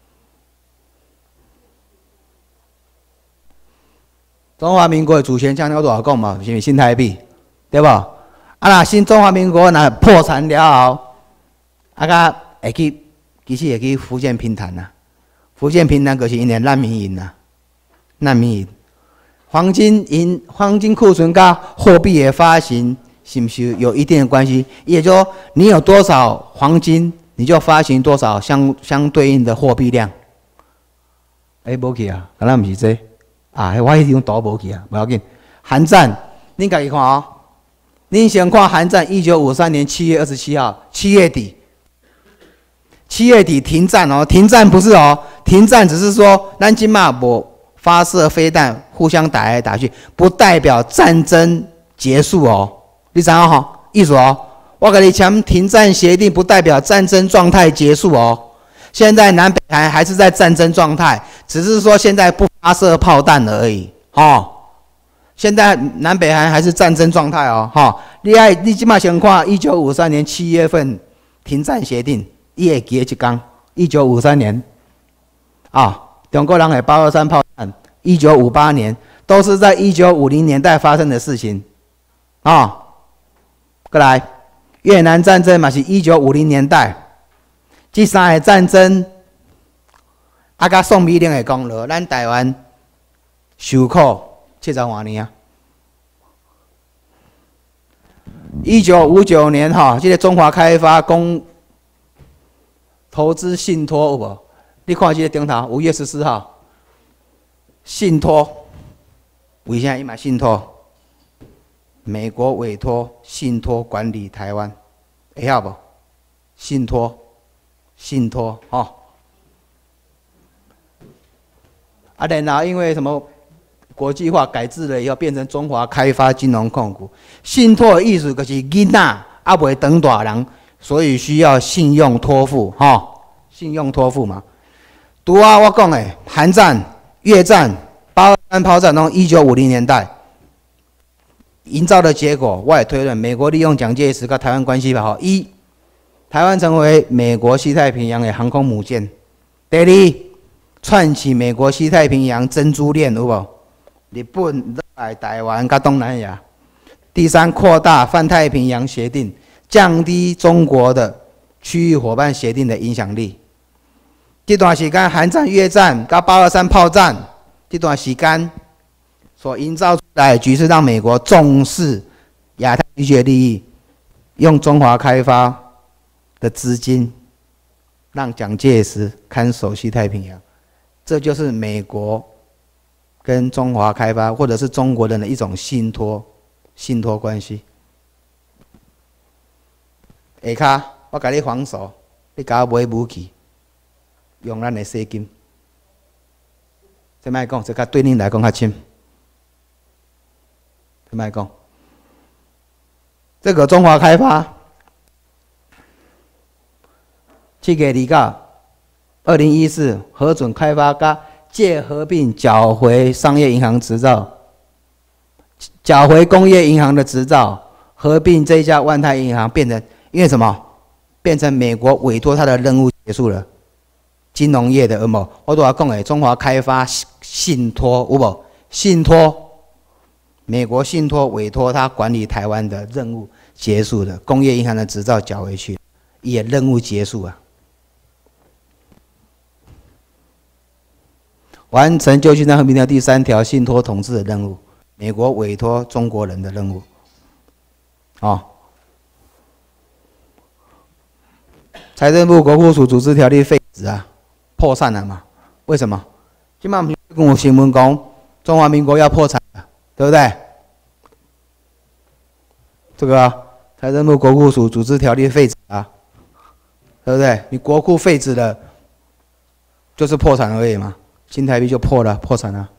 S1: 中华民国的主权强调多少讲嘛？是新台币，对无？若新中华民国若破产了后，甲会去，其实会去福建平潭呐。福建平潭就是因的难民营呐，难民营。黄金库存甲货币的发行是不是有一定的关系？也就是说，你有多少黄金，你就发行多少相对应的货币量。无去啊，敢若毋是这我迄张图无去啊，无要紧。韩战，恁家己看哦。恁先看韩战，1953年7月27号，7月底，7月底停战哦，停战不是哦，停战只是说咱今嘛无发射飞弹，互相打来打去，不代表战争结束哦。你知影意思哦？我跟你签停战协定，不代表战争状态结束哦。现在南北韩还是在战争状态，只是说现在不发射炮弹而已，现在南北韩还是战争状态哦，你即马先看1953年7月份停战协定，伊会记得一天，1953年中国人的823炮弹，1958年都是在1950年代发生的事情，过来，越南战争嘛是1950年代，这3个战争，甲宋美龄的功劳，咱台湾受苦70多年 1959年哈，这个中华开发公投资信托有无？你看这个顶头5月14号，信托为啥伊买信托？美国委托信托管理台湾，会晓无？信托哦。啊，然后因为什么国际化改制了以后，变成中华开发金融控股。信托的意思就是囡仔啊袂长大人，所以需要信用托付信用托付嘛。拄啊，我讲的韩战、越战、823炮战，拢1950年代营造的结果，我也推论，美国利用蒋介石跟台湾关系法，台湾成为美国西太平洋的航空母舰。第二，串起美国西太平洋珍珠链，有无？日本来台湾跟东南亚。第三，扩大泛太平洋协定，降低中国的区域伙伴协定的影响力。这段时间，韩战、越战跟823炮战，这段时间所营造出来的局势，让美国重视亚太地区的利益，用中华开发的资金，让蒋介石看守西太平洋。这就是美国跟中华开发，或者是中国人的一种信托关系。下骹我甲你防守，你甲我买武器，用咱的税金。这卖讲，这甲对恁来讲较深。这卖讲，这个中华开发7月2号。2014核准开发甲借合并缴回商业银行执照，缴回工业银行的执照，合并这一家万泰银行，变成因为什么？变成美国委托他的任务结束了，金融业的有无？我都要讲诶，中华开发信托有无？信托，美国信托委托他管理台湾的任务结束了，工业银行的执照缴回去，也任务结束啊。完成旧金山和平条第3条信托统治的任务，美国委托中国人的任务。财政部国库署组织条例废止啊，破产了嘛？为什么？今晚跟我新闻讲，中华民国要破产了，对不对？这个财政部国库署组织条例废止啊，对不对？你国库废止了，就是破产而已嘛。新台币就破产了。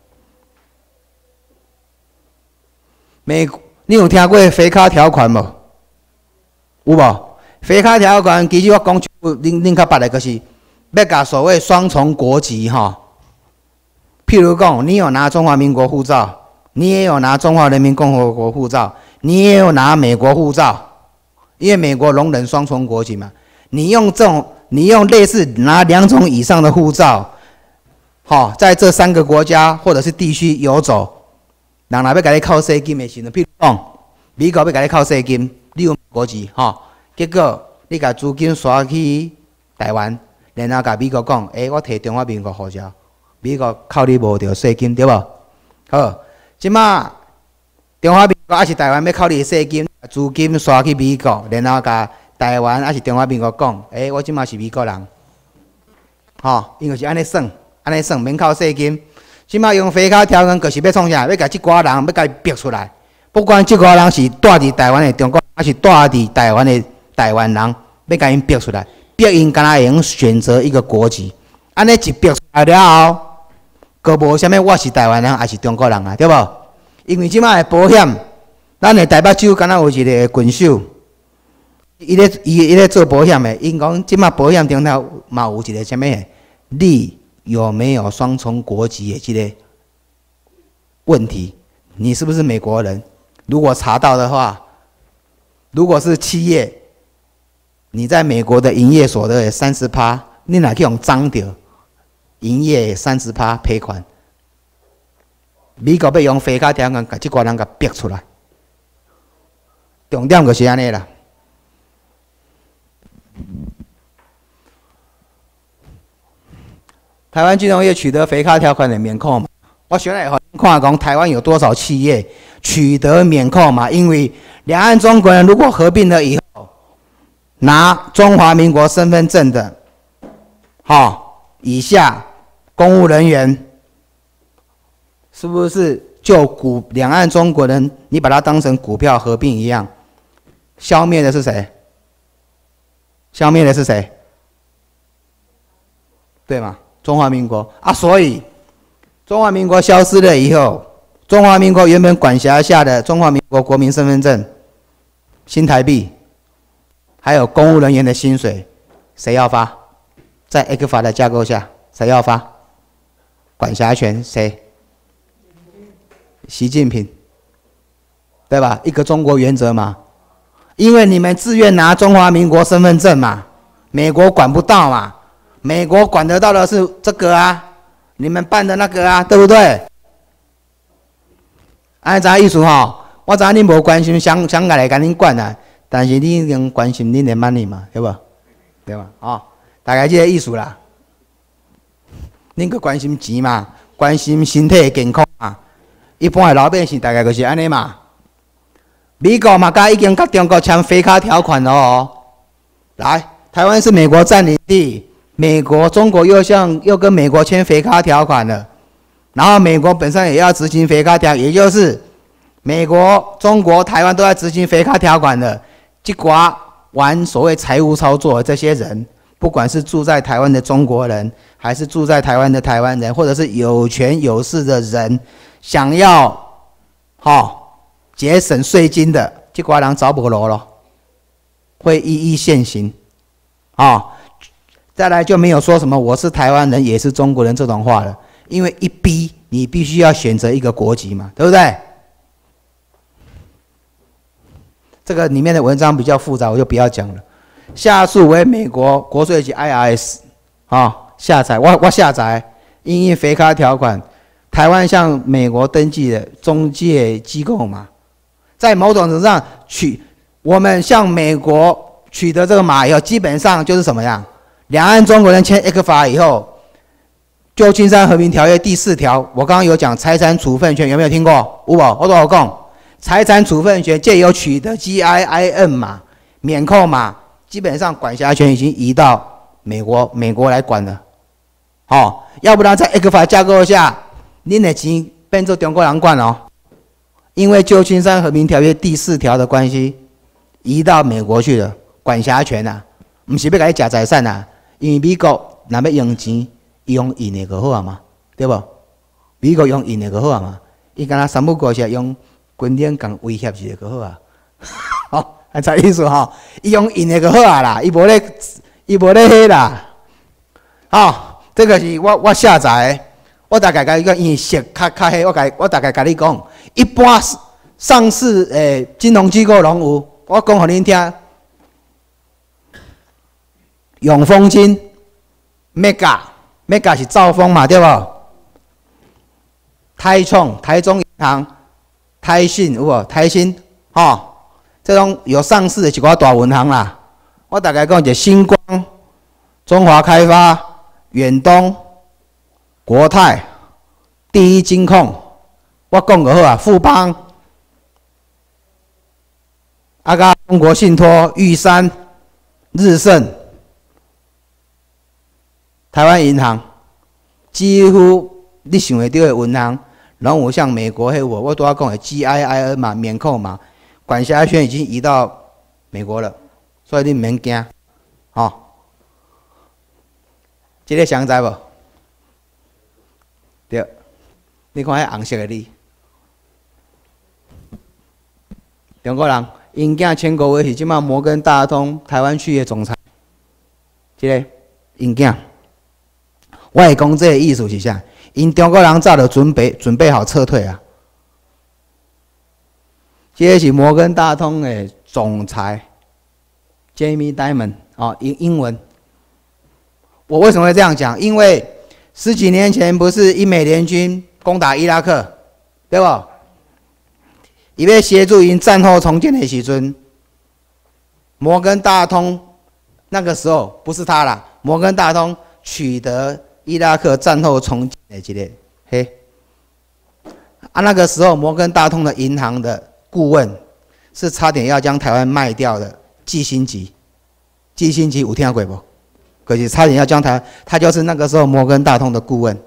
S1: 你有听过肥卡条款无？有无？肥卡条款其实我讲恁较捌的，就是要甲所谓双重国籍譬如讲，你有拿中华民国护照，你也有拿中华人民共和国护照，你也有拿美国护照，因为美国容忍双重国籍嘛。你用类似拿2种以上的护照。在这3个国家或者是地区游走，人若要甲你扣税金的时阵，譬如讲，美国要甲你扣税金，你有国籍结果你甲资金刷去台湾，然后甲美国讲，我摕中华民国护照，美国扣你无着税金，对无？好，即马中华民国还是台湾要扣你税金，资金刷去美国，然后甲台湾还是中华民国讲，我即马是美国人，因为是安尼算。安尼算免扣税金，即马用飞卡条款，就是要创啥？要甲即寡人要甲伊逼出来。不管即寡人是住伫台湾的中国，还是住伫台湾的台湾人，要甲因逼出来。逼因敢若会用选择一个国籍，安尼一逼出来了后，佫无啥物我是台湾人还是中国人啊，对无？因为即马的保险，咱的台北州敢若有一个quyền手，伊咧做保险的，因讲即马保险顶头嘛有一个啥物的，你有没有双重国籍的这个问题？你是不是美国人？如果查到的话，如果是企业，你在美国的营业所得的30%，你若去用涨掉，营业30%赔款。美国要用飞卡条款，把这个人给逼出来。重点就是安尼啦。台湾金融业取得肥卡条款的免扣嘛？我先来看讲台湾有多少企业取得免扣嘛，因为两岸中国人如果合并了以后，拿中华民国身份证的，以下公务人员，是不是就两岸中国人，你把它当成股票合并一样，消灭的是谁？消灭的是谁？对吗？中华民国啊，所以中华民国消失了以后，中华民国原本管辖下的中华民国国民身份证、新台币，还有公务人员的薪水，谁要发？在 ECFA 的架构下，谁要发？管辖权谁？习近平，对吧？一个中国原则嘛。因为你们自愿拿中华民国身份证嘛，美国管不到嘛，美国管得到的是这个啊，你们办的那个啊，对不对？按照意思我知你无关心香港来跟你管啊，但是你已经关心你的 money 嘛，对不？对吧？大概这个意思啦。恁个关心钱嘛，关心身体的健康嘛，一般的老百姓大概就是安尼嘛。美国嘛，已经跟中国签非卡条款了哦。来，台湾是美国占领地，中国又跟美国签非卡条款了，然后美国本身也要执行非卡条，也就是美国、中国、台湾都要执行非卡条款的。这寡玩所谓财务操作的这些人，不管是住在台湾的中国人，还是住在台湾的台湾人，或者是有权有势的人，想要节省税金的，这寡人找不落咯，会一一现行再来就没有说什么我是台湾人也是中国人这种话了，因为一逼你必须要选择一个国籍嘛，对不对？这个里面的文章比较复杂，我就不要讲了。下述为美国国税局 IRS 下载，我下载，因应非卡条款，台湾向美国登记的中介机构嘛。在某种程度上我们向美国取得这个码以后，基本上就是什么样？两岸中国人签 ECFA 以后，旧金山和平条约第4条，我刚刚有讲财产处分权，有没有听过？有无？我都有讲，财产处分权借由取得 GIIN 码、免扣码，基本上管辖权已经移到美国来管了。要不然在 ECFA 架构下，恁的钱变做中国人管哦。因为旧金山和平条约第4条的关系，移到美国去了，管辖权不是要给你吃财产因为美国若要用钱，伊用印的就好嘛，对不？美国用印的就好嘛，伊敢若三不五时用军力共威胁一下就好按照意思伊用印的就好啦，伊无咧迄啦，这个是我下载的。我大概甲你讲，因为色较黑，我大概甲你讲，一般上市金融机构拢有。我讲互恁听，永丰金 ，Mega 是兆丰嘛，对无？台中银行、台信有无？台新这种有上市的一寡大银行啦。我大概讲一星光、中华开发、远东。国泰、第一金控，我讲就好富邦、中国信托、玉山、日盛、台湾银行，几乎你想得到的银行，拢有像美国迄我拄仔讲的 GIIN 嘛、免扣嘛，管辖权已经移到美国了，所以你唔免惊，这个详知无？对，你看迄红色的字，中国人，因囝千国伟是即马摩根大通台湾区的总裁，即个因囝，我会讲这个意思是啥？因中国人早就准备好撤退啊。这个是摩根大通的总裁 Jamie Dimon 英文。我为什么会这样讲？因为10几年前不是英美联军攻打伊拉克，对不？伊要协助因战后重建的时阵，摩根大通那个时候不是他啦，摩根大通取得伊拉克战后重建的一个啊，那个时候摩根大通的银行的顾问是差点要将台湾卖掉的季辛吉。季辛吉有听过不？可是差点要将台，他就是那个时候摩根大通的顾问。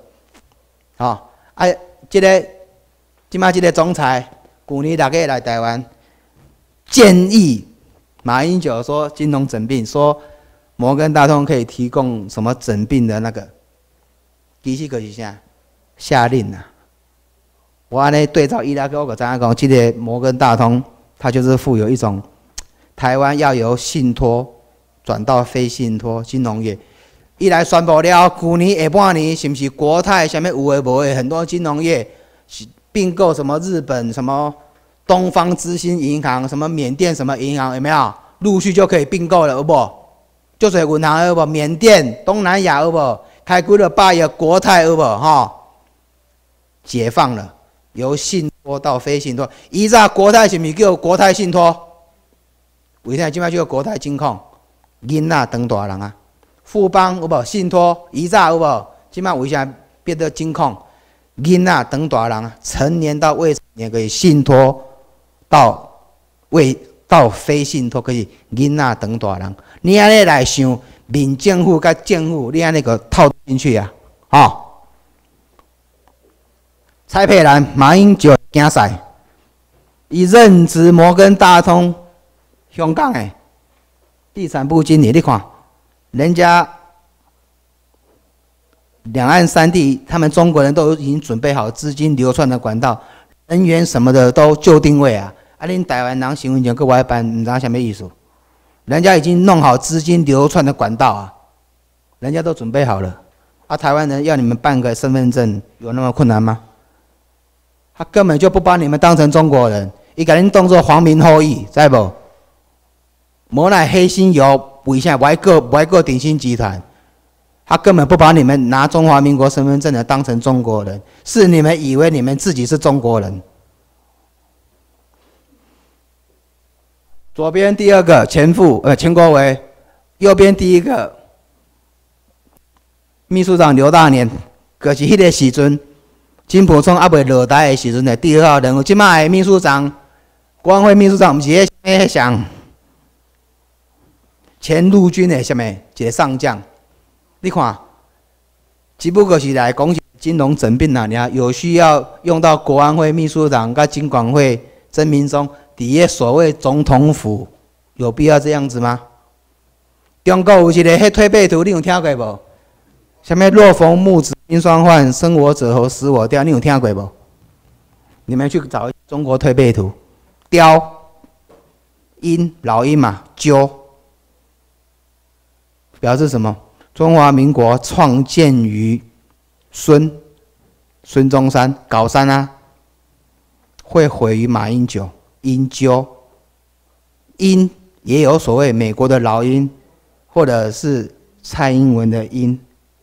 S1: 即个总裁，去年6月来台湾，建议马英九说金融诊病，说摩根大通可以提供什么诊病的那个，其实就是啥？下令啊！我安尼对照伊拉克，我就知影讲，这个摩根大通，它就是负有一种台湾要由信托转到非信托金融业。伊来宣布了，去年下半年是不是国泰什么有诶无诶，很多金融业并购什么日本什么东方之星银行、什么缅甸什么银行，有没有？陆续就可以并购了，有无？就是银行有无？缅甸、东南亚有无？开几了8亿国泰有无？解放了，由信托到非信托。以前国泰是不是叫国泰信托？为啥现在叫国泰金控？囡仔当大人啊！富邦有无信托？以前有无？现在为啥变得金控？囡仔当大人啊！成年到未成年可以信托到非信托可以囡仔当大人。你安尼来想，民政府甲政府，你安尼个套进去啊？蔡佩兰、马英九竞赛，伊任职摩根大通香港的地产部经理，你看，人家两岸三地，他们中国人都已经准备好资金流窜的管道，人员什么的都就定位啊。恁台湾人新闻前搁外办，唔知影什么意思？人家已经弄好资金流窜的管道啊，人家都准备好了。台湾人要你们办个身份证，有那么困难吗？他根本就不把你们当成中国人，伊甲恁当作皇民后裔，知无？无奈黑心油为啥外国鼎新集团？他根本不把你们拿中华民国身份证的当成中国人，是你们以为你们自己是中国人。左边第二个钱国维，右边第一个秘书长刘大年，就是迄个时阵。金溥聪还未落台的时阵的第2号人物，即摆的秘书长，国安会秘书长，毋是迄像前陆军的什么一个上将？你看，只不过是来讲金融整并啦，有需要用到国安会秘书长甲金管会曾明忠伫个所谓总统府，有必要这样子吗？中国有一个迄推背图，你有听过无？什么若逢木子冰霜幻，生我者何死我雕？你有听过不？你们去找中国推背图，雕鹰老鹰嘛，鸠表示什么？中华民国创建于孙中山高山啊，会毁于马英九鹰鸠。鹰也有所谓美国的老鹰，或者是蔡英文的鹰。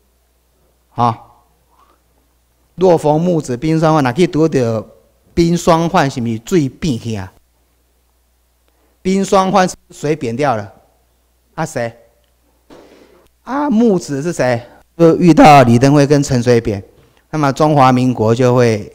S1: 若逢木子冰霜幻，若去拄到冰霜幻，是不是水变去啊？冰霜幻水扁掉了，谁？木子是谁？就遇到李登辉跟陈水扁，那么中华民国就会，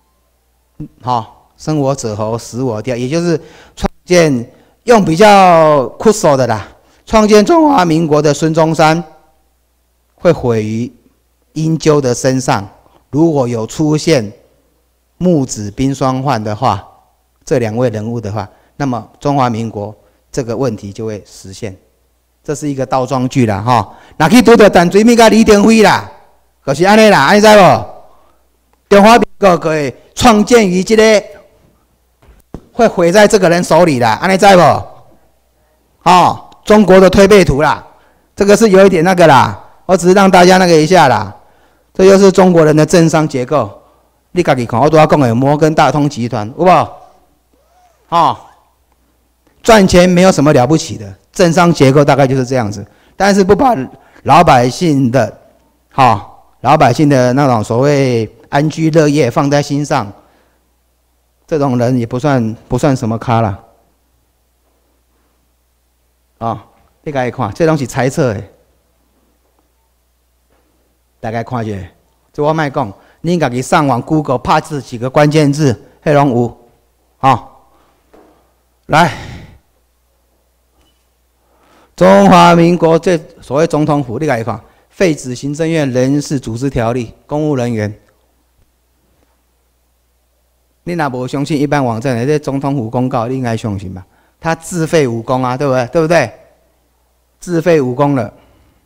S1: 生我者何，死我雕，也就是创建用比较酷手的啦，创建中华民国的孙中山会毁于鹰鸠的身上。如果有出现木子冰霜幻的话，这2位人物的话，那么中华民国这个问题就会实现。这是一个倒装句啦，若去拄到陈水扁甲李登辉啦，就是安尼啦，安尼知无？中华民国可以创建于这个会毁在这个人手里啦，安尼知无？中国的推背图啦，这个是有一点那个啦，我只是让大家那个一下啦。这就是中国人的政商结构，你自己看，我都要讲的摩根大通集团，有无？赚钱没有什么了不起的，政商结构大概就是这样子。但是不把老百姓的，老百姓的那种所谓安居乐业放在心上，这种人也不算什么咖啦。你自己看，这拢是猜测的。大概看一下，这我莫讲， 你家己上网 Google 拍这几个关键字，迄拢有。来，中华民国这所谓总统府，你家看，废止行政院人事组织条例，公务人员。你若无相信一般网站的这总统府公告，你应该相信吧？他自废武功啊，对不对？对不对？自废武功了。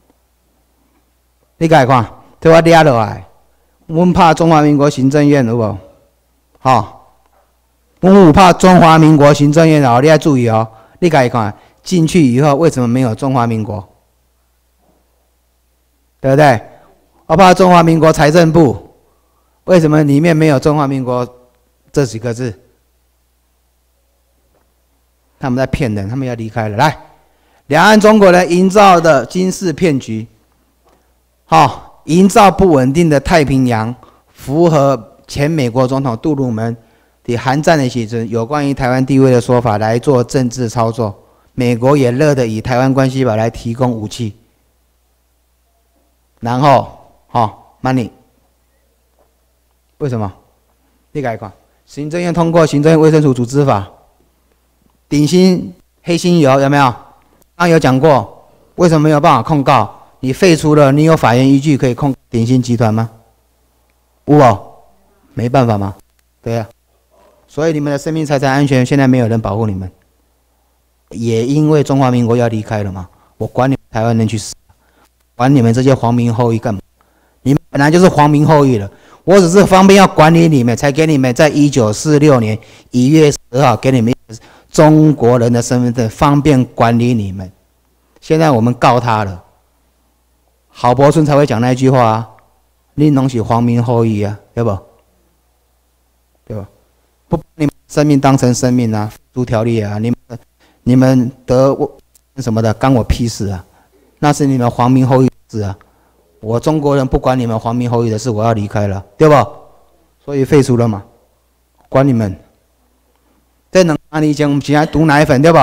S1: 你家看，对我抓落来，阮拍中华民国行政院有无？阮有拍中华民国行政院哦，你要注意哦。你家看进去以后，为什么没有中华民国？对不对？我拍中华民国财政部，为什么里面没有中华民国这几个字？他们在骗人，他们要离开了。来，两岸中国人营造的惊世骗局，营造不稳定的太平洋，符合前美国总统杜鲁门的韩战的时阵有关于台湾地位的说法来做政治操作。美国也乐得以台湾关系法来提供武器，然后money， 为什么？你看看，行政院通过行政院卫生署组织法，顶新黑心油有没有？刚有讲过，为什么没有办法控告？你废除了，你有法院依据可以控鼎新集团吗？有哦，没办法吗？对啊，所以你们的生命财产安全现在没有人保护你们，也因为中华民国要离开了嘛，我管你们台湾人去死，管你们这些皇民后裔干嘛？你们本来就是皇民后裔了，我只是方便要管理你们，才给你们在1946年1月10号给你们中国人的身份证，方便管理你们。现在我们告他了，郝柏村才会讲那句话啊，你拢是皇民后裔啊，对不？对吧？不把你们生命当成生命啊，废除条例啊，你们得什么的，干我屁事啊？那是你们皇民后裔的事啊，我中国人不管你们皇民后裔的事，我要离开了，对不？所以废除了嘛，管你们。这2年以前我们现在毒奶粉，对不？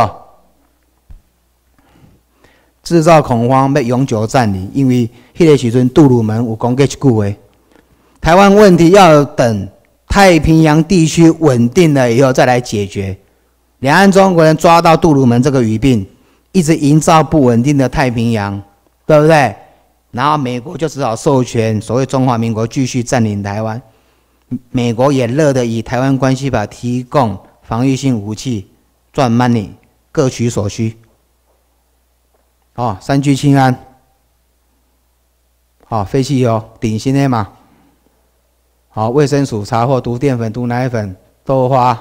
S1: 制造恐慌，要永久占领，因为迄个时阵杜鲁门有讲过一句话：台湾问题要等太平洋地区稳定了以后再来解决。两岸中国人抓到杜鲁门这个语病，一直营造不稳定的太平洋，对不对？然后美国就只好授权所谓中华民国继续占领台湾，美国也乐得以台湾关系法提供防御性武器，赚 money， 各取所需。3聚氰胺，废弃油，鼎新的嘛，卫生署查获毒淀粉、毒奶粉、豆花，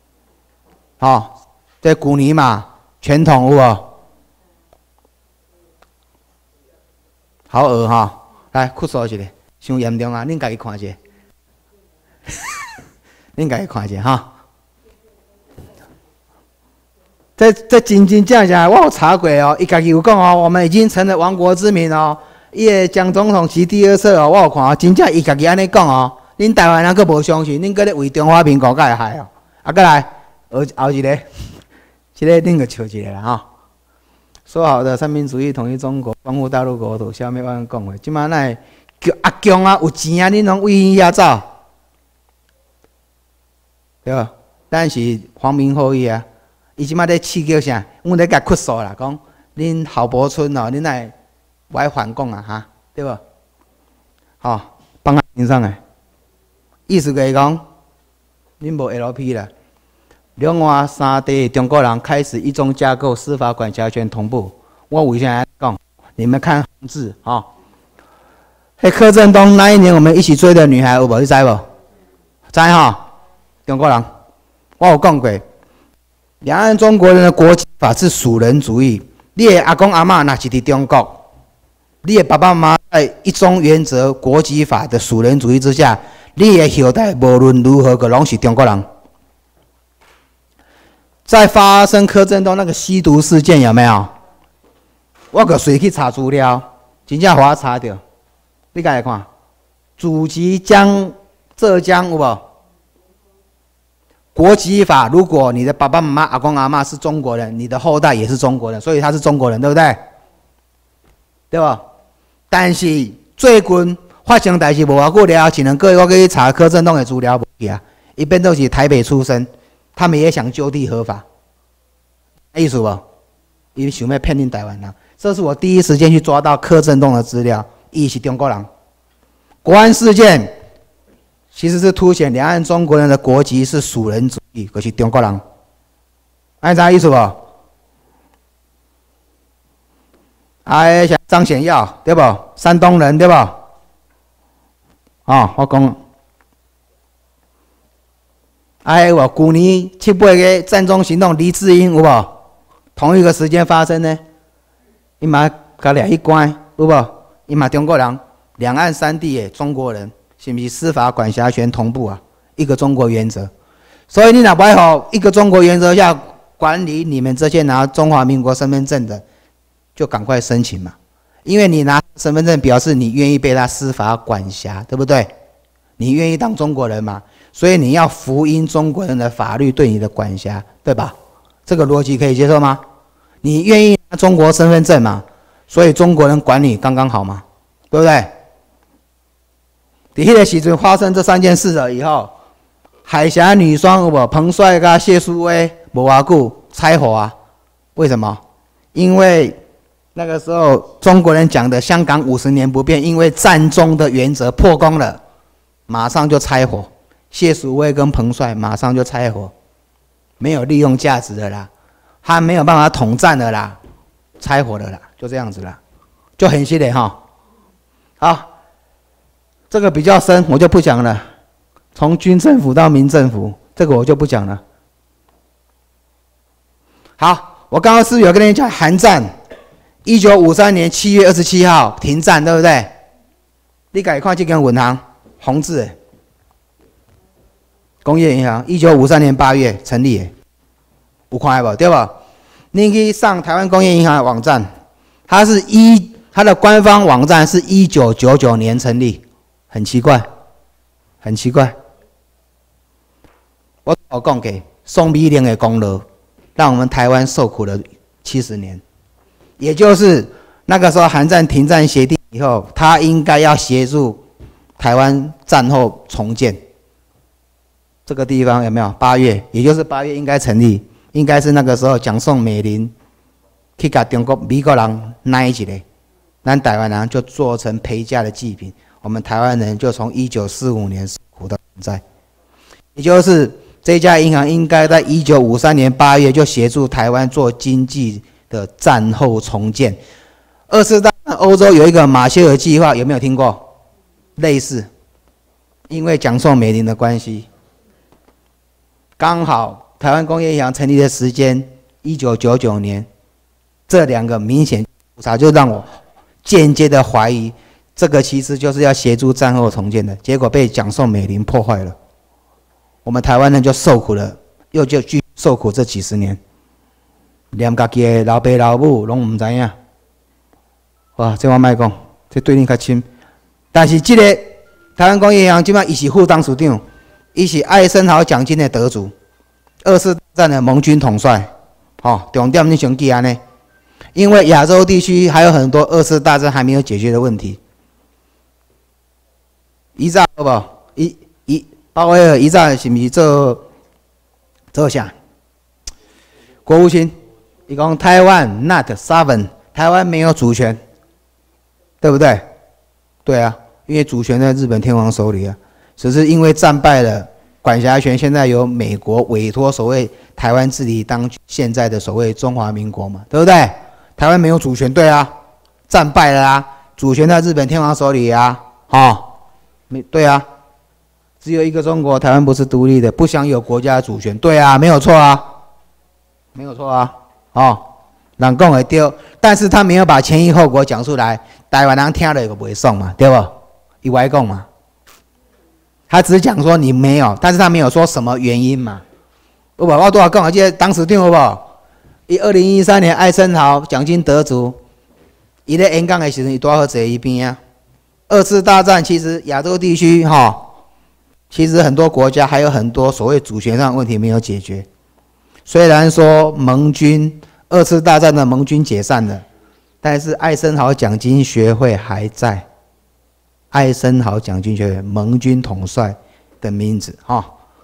S1: 这古尼玛全桶有无？好恶来哭诉一下，伤严重啊！恁家己看一下，恁家己看一下这真正，我有查过哦，伊家己有讲哦，我们已经成了亡国之民哦。伊个蒋总统其第2册哦，我有看哦，真正伊家己安尼讲哦，恁台湾人佫无相信，恁佫咧为中华民国佫会害哦。再来，后一个，这个恁个笑一个啦说好的三民主义统一中国，光复大陆国土，消灭万人共匪，即摆那叫阿强啊，有钱啊，恁拢为伊遐走，对吧？咱是皇民后裔啊。伊即摆咧刺激啥？阮咧甲哭诉啦，讲恁郝柏村哦，恁来歪反共啊，对无？放在心上诶，意思就是讲，恁无 LP 啦。两岸三地中国人开始一中架构司法管辖权同步。我为啥讲？你们看红字迄柯震东那一年我们一起追的女孩有无？你知无？知中国人，我有讲过。两岸中国人的国籍法是属人主义，你的阿公阿嬷若是伫中国，你的爸爸妈妈在一中原则国籍法的属人主义之下，你的后代无论如何个拢是中国人。在发生柯震东那个吸毒事件有没有？我个随去查资料，真正互我查到，你家己看，祖籍浙江有无？国籍法，如果你的爸爸妈妈、阿公阿嬷是中国人，你的后代也是中国人，所以他是中国人，对不对？对吧？但是最近发生代志无偌久了，一两个月我去查柯震东的资料无去啊，伊变都是台北出身，他们也想就地合法，意思无？伊想要骗恁台湾人，这是我第一时间去抓到柯震东的资料，伊是中国人。国安事件其实是凸显两岸中国人的国籍是属人主义，可是中国人，按啥意思无？像张显耀对不？山东人对不？我讲，有去年7、8月战中行动，黎智英有无？同一个时间发生呢？伊嘛甲掠去关，有无？伊嘛中国人，两岸三地的中国人，是不是司法管辖权同步啊？一个中国原则。所以你若不好一个中国原则下管理你们这些拿中华民国身份证的，就赶快申请嘛。因为你拿身份证表示你愿意被他司法管辖，对不对？你愿意当中国人嘛？所以你要服膺中国人的法律对你的管辖，对吧？这个逻辑可以接受吗？你愿意拿中国身份证嘛？所以中国人管你刚刚好嘛，对不对？在迄个时阵发生这3件事了以后，海峡女双有无？彭帅跟谢淑薇无偌久拆伙啊？为什么？因为那个时候中国人讲的香港50年不变，因为战中的原则破功了，马上就拆伙。谢淑薇跟彭帅马上就拆伙，没有利用价值的啦，他没有办法统战的啦，拆伙的啦，就这样子啦，就很犀利哈。好，这个比较深，我就不讲了。从军政府到民政府，这个我就不讲了。好，我刚刚是有跟你讲韩战，1953年7月27号停战，对不对？你改看这根文行，红字的。工业银行1953年8月成立的，有看无？对吧？你可以上台湾工业银行的网站，它的官方网站是1999年成立，很奇怪，很奇怪。我讲给宋美龄的功劳，让我们台湾受苦了70年，也就是那个时候韩战停战协定以后，他应该要协助台湾战后重建。这个地方有没有？8月，也就是8月应该成立，应该是那个时候蒋宋美龄去甲美国人拿一个，咱台湾人就做成陪嫁的祭品，我们台湾人就从1945年受苦到现在，也就是这家银行应该在1953年8月就协助台湾做经济的战后重建。2次大战欧洲有一个马歇尔计划，有没有听过？类似，因为蒋宋美龄的关系。刚好台湾工业银行成立的时间1999年，这2个明显误差就让我间接的怀疑，这个其实就是要协助战后重建的，结果被蒋宋美龄破坏了，我们台湾人就受苦了，就继续受苦这几十年，连家己的老爸老母拢唔知影。哇，这我莫讲，这对你较深。但是这个台湾工业银行即摆伊是副董事长。伊是艾森豪奖金的得主，2次大战的盟军统帅，重点你想记安呢？因为亚洲地区还有很多2次大战还没有解决的问题。伊早好不？鲍威尔伊早是不是做啥？国务卿，伊讲台湾 not sovereign， 台湾没有主权，对不对？对啊，因为主权在日本天皇手里啊。只是因为战败了，管辖权现在由美国委托所谓台湾治理当局，现在的所谓中华民国嘛，对不对？台湾没有主权，对啊，战败了啊，主权在日本天皇手里啊，对啊，只有一个中国，台湾不是独立的，不享有国家的主权，对啊，没有错啊，没有错啊，人讲会对，但是他没有把前因后果讲出来，台湾人听了就不会爽嘛，对不？伊歪讲嘛。他只是讲说你没有，但是他没有说什么原因嘛。我多少讲啊？这当时定好不好？伊2013年艾森豪奖金得主，伊咧演讲的时阵，伊多少坐一边啊？2次大战其实亚洲地区其实很多国家还有很多所谓主权上的问题没有解决。虽然说盟军2次大战的盟军解散了，但是艾森豪奖金学会还在。 艾森豪将军学院盟军统帅的名字哈。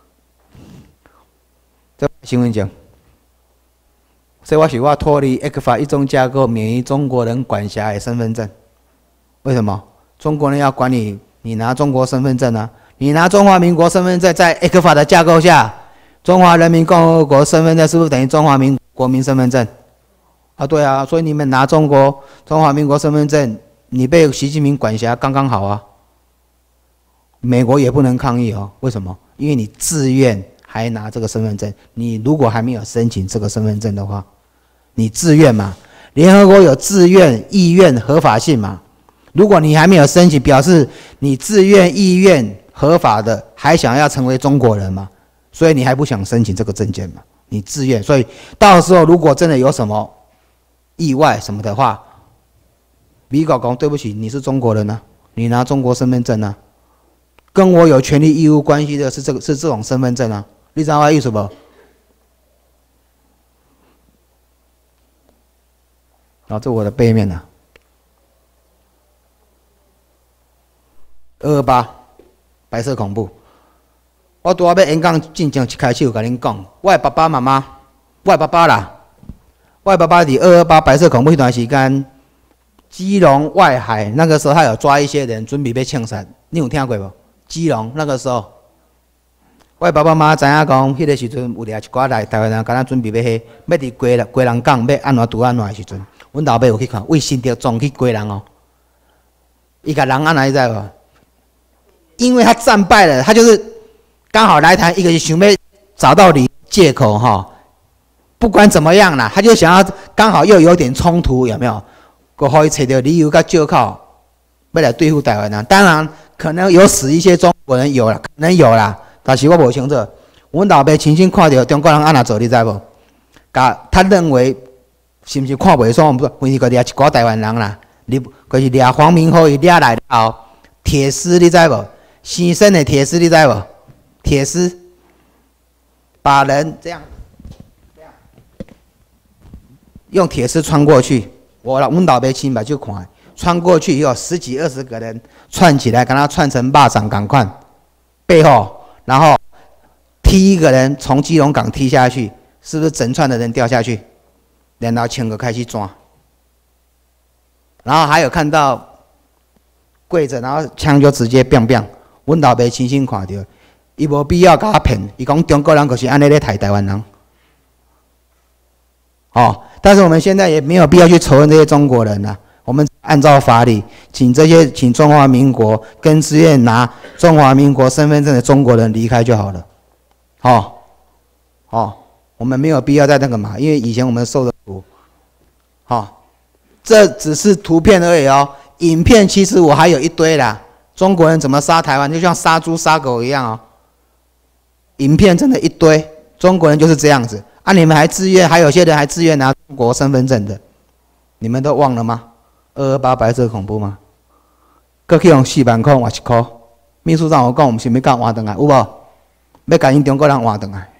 S1: 这新闻讲，所以我脱离 ECFA 一中架构，免于中国人管辖的身份证。为什么？中国人要管你，你拿中国身份证啊？你拿中华民国身份证，在 ECFA 的架构下，中华人民共和国身份证是不是等于中华民国民身份证？啊，对啊，所以你们拿中华民国身份证，你被习近平管辖刚刚好啊。美国也不能抗议哦，为什么？因为你自愿还拿这个身份证，你如果还没有申请这个身份证的话，你自愿嘛？联合国有自愿、意愿、合法性嘛？如果你还没有申请，表示你自愿、意愿、合法的，还想要成为中国人嘛？所以你还不想申请这个证件嘛？你自愿，所以到时候如果真的有什么意外什么的话，美国讲对不起，你是中国人啊，你拿中国身份证啊，跟我有权利义务关系的是这种身份证啊，你知道我意思不？好，这我的背面啊。228白色恐怖，我拄要演讲进前一开始有甲恁讲，我的爸爸妈妈，我的爸爸啦，我的爸爸伫228白色恐怖那段时间，基隆外海那个时候他有抓一些人准备要枪杀，你有听过无？基隆那个时候，我的爸爸妈妈知影讲，迄个时阵有掠一寡来台湾人，敢若准备要迄，要伫鸡人港要安怎拄安怎的时阵，阮老爸有去看，为新竹撞去鸡人哦，伊甲人安怎你知无？因为他战败了，他就是刚好来台，一个是想要找到借口哈，不管怎么样啦，他就想要刚好又有点冲突，有没有？过后伊找到理由甲借口，要来对付台湾人。当然可能有死一些中国人，有啦，可能有啦，但是我无清楚。阮老爸亲身看到中国人安怎做，你知无？他认为是不是看袂爽？不是，个掠一个台湾人啦，你就是掠黄明豪，伊掠来后，铁丝你知无？牺牲的铁丝，你知无？铁丝把人这样用铁丝穿过去，阮老爸亲目睭看，穿过去以后10几20个人串起来，跟他串成蚂蚱赶快背后，然后踢一个人从基隆港踢下去，是不是整串的人掉下去？然后枪就开始抓，然后还有看到跪着，然后枪就直接砰砰。阮老爸亲身看到，伊无必要甲我骗，伊讲中国人就是安尼咧杀台湾人。哦，但是我们现在也没有必要去仇恨这些中国人啦。我们按照法理，请中华民国跟自愿拿中华民国身份证的中国人离开就好了。我们没有必要在那个嘛，因为以前我们受的苦。这只是图片而已哦，影片其实我还有一堆啦。中国人怎么杀台湾，就像杀猪杀狗一样哦。影片真的一堆，中国人就是这样子啊！你们还自愿，还有些人还自愿拿中国身份证的，你们都忘了吗？228白色恐怖吗？搁去用4万块换1块，秘书长有讲，我们是要甲换转来，有无？要甲因中国人换转来。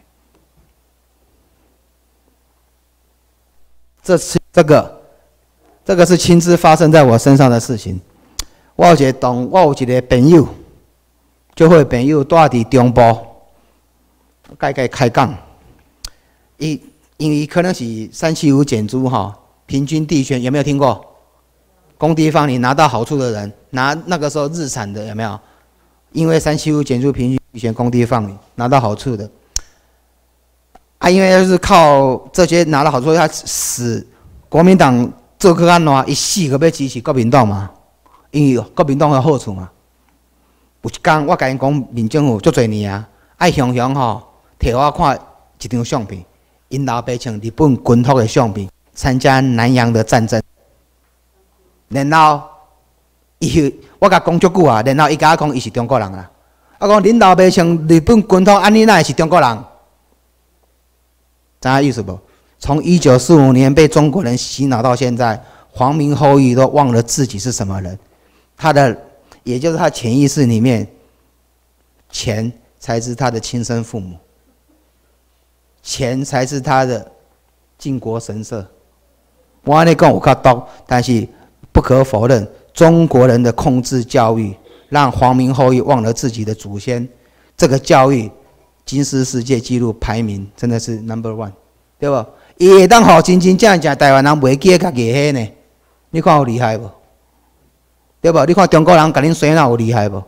S1: 这个是亲自发生在我身上的事情。我有一个朋友，就会朋友住伫中部，开讲。因为可能是375减租哈，平均地权有没有听过？工地方你拿到好处的人，拿那个时候日产的有没有？因为375减租平均地权工地方拿到好处的，因为就是靠这些拿到好处，他死国民党做去安怎，伊死个要支持国民党嘛。因为国民党有好处嘛，有一天我甲因讲，民政府足侪年啊，爱雄雄吼，摕我看一张相片，因老爸穿日本军服的相片，参加南洋的战争。然后我甲讲足久啊，然后伊甲我讲伊是中国人啦。我讲恁老爸穿日本军服，安尼哪会是中国人？知影意思无？从1945年被中国人洗脑到现在，黄明后裔都忘了自己是什么人。也就是他潜意识里面，钱才是他的亲生父母，钱才是他的靖国神社。我安尼讲有较毒，但是不可否认，中国人的控制教育让皇民后裔忘了自己的祖先，这个教育吉尼斯世界纪录排名真的是 No.1， 对不？伊会当互真正台湾人袂记家己的呢？你看有厉害无？对不？你看中国人甲恁洗脑有厉害无？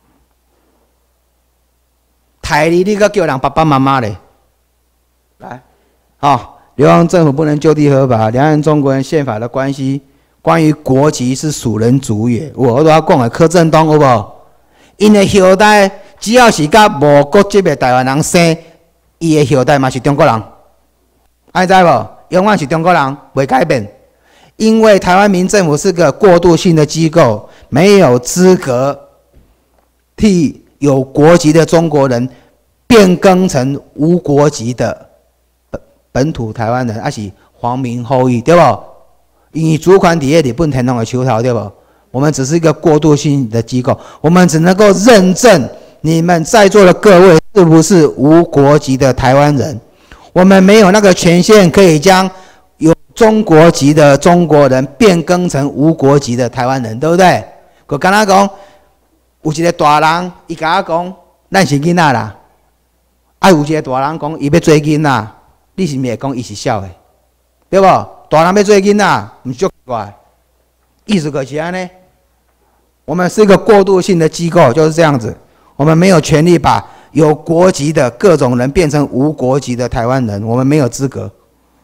S1: 台里你阁叫人爸爸妈妈嘞？来，流亡政府不能就地合法，两岸中国人宪法的关系。关于国籍是属人族也，我都要讲的柯震东有无？因的后代只要是甲无国籍的台湾人生，伊的后代嘛是中国人，爱知无？永远是中国人，袂改变。因为台湾民政府是个过渡性的机构，没有资格替有国籍的中国人变更成无国籍的本土台湾人，还是皇民后裔，对不？因为主权伫日本天皇的手头，对不？我们只是一个过渡性的机构，我们只能够认证你们在座的各位是不是无国籍的台湾人。我们没有那个权限可以将有中国籍的中国人变更成无国籍的台湾人，对不对？我跟他讲，有一个大人，伊甲我讲，咱是囡仔啦。有一个大人讲，伊要做囡仔，你是毋是会讲伊是小的？对不？大人要做囡仔，唔足怪，意思可是安呢？我们是一个过渡性的机构，就是这样子。我们没有权利把有国籍的各种人变成无国籍的台湾人，我们没有资格。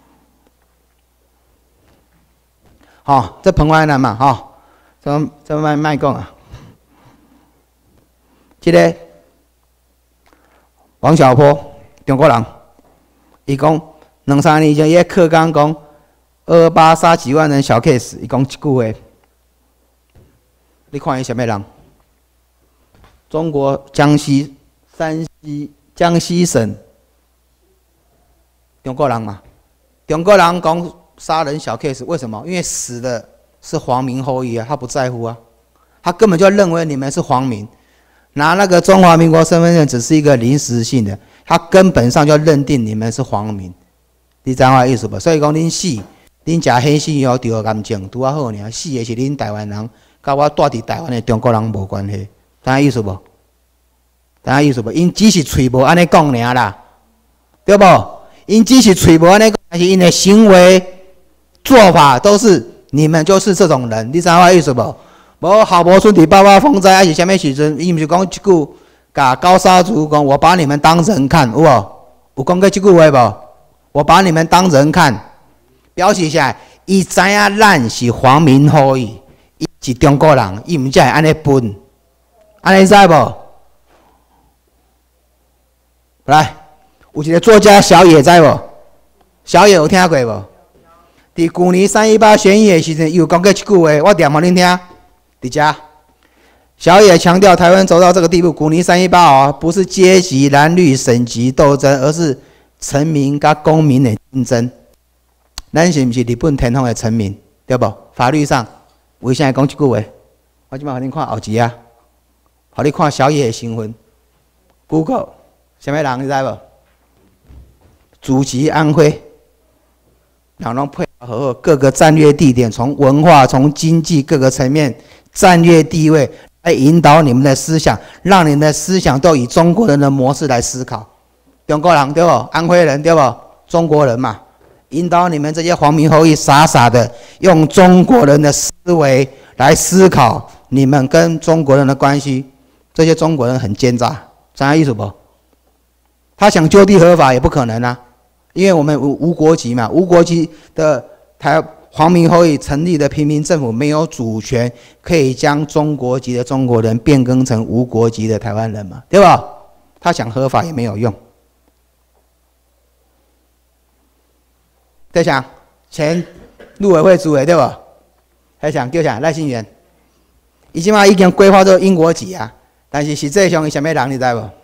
S1: 这彭淮南嘛，这卖讲啊。这个王小波，中国人，伊讲2-3年前，伊课纲讲228杀几万人小 case， 伊讲一句话，你看伊什么人？中国江西、山西、江西省中国人嘛？中国人讲杀人小 case， 为什么？因为死的是皇民后裔啊，他不在乎啊，他根本就认为你们是皇民，拿那个中华民国身份证只是一个临时性的，他根本上就认定你们是皇民，你知道我意思不？所以讲恁死，恁食黑死后得癌症，拄啊好尔，死的是恁台湾人，甲我住伫台湾的中国人无关系，知影意思无？知影意思无？因只是嘴无安尼讲尔啦，对不？因只是嘴无安尼讲，但是因的行为做法都是你们就是这种人，你知影我意思无？无郝柏村伫八八风灾还是啥物时阵，伊毋是讲一句，甲高沙族讲，我把你们当人看，有无？有讲过这句话无？我把你们当人看，表示啥？伊知影咱是皇民后裔，伊是中国人，伊毋才会安尼分，安尼知无？来，有一个作家小野知无？小野有听过无？伫去年318选议的时阵，伊有讲过一句话，我念互恁听。伫遮，小野强调，台湾走到这个地步，去年318不是阶级蓝绿省级斗争，而是臣民甲公民的竞争。咱是毋是日本天皇的臣民？对不？法律上为啥会讲这句话？我即摆互恁看后一啊，互你看小野的身份。Google 什么人你知无？祖籍安徽，然后拢配合好各个战略地点，从文化、从经济各个层面。战略地位来引导你们的思想，让你们的思想都以中国人的模式来思考。中国人对不？安徽人对不？中国人嘛，引导你们这些皇民后裔傻傻的用中国人的思维来思考你们跟中国人的关系。这些中国人很奸诈，啥意思不？他想就地合法也不可能啊，因为我们无国籍嘛，无国籍的皇民后裔成立的平民政府没有主权，可以将中国籍的中国人变更成无国籍的台湾人嘛，对吧？他想合法也没有用。再想前陆委会主委对吧？还想叫啥赖清源？伊即马已经规划做英国籍啊，但是实际上伊什么人你知无？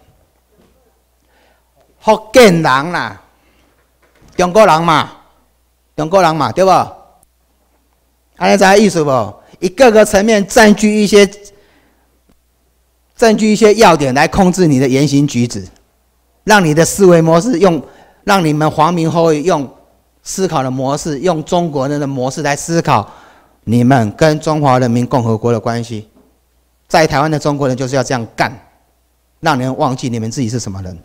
S1: 福建人啦，中国人嘛，对吧？安尼知意思无？以各个层面占据一些要点来控制你的言行举止，让你的思维模式让你们皇民后裔用思考的模式，用中国人的模式来思考你们跟中华人民共和国的关系， 在台湾的中国人就是要这样干，让人忘记你们自己是什么人。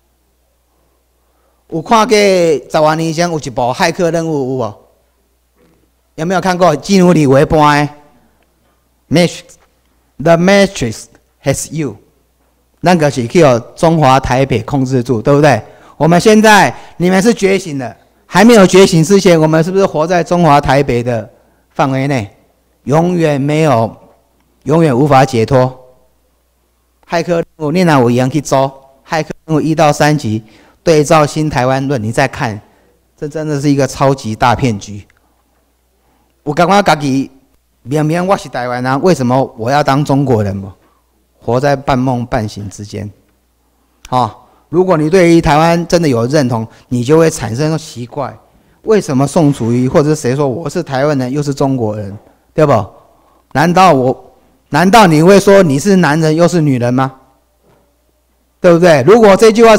S1: 有看过10多年前有一部骇客任务有无？有没有看过基努里维班的 Matrix？The Matrix has you， 那个是去有中华台北控制住，对不对？我们现在你们是觉醒的，还没有觉醒之前，我们是不是活在中华台北的范围内？永远无法解脱。骇客任务你若有闲去做，骇客任务1到3集。对照新台湾论，你再看，这真的是一个超级大骗局。我感觉自己明明我是台湾人，为什么我要当中国人嘛？活在半梦半醒之间。如果你对于台湾真的有认同，你就会产生奇怪，为什么宋楚瑜或者是谁说我是台湾人又是中国人，对不？难道你会说你是男人又是女人吗？对不对？如果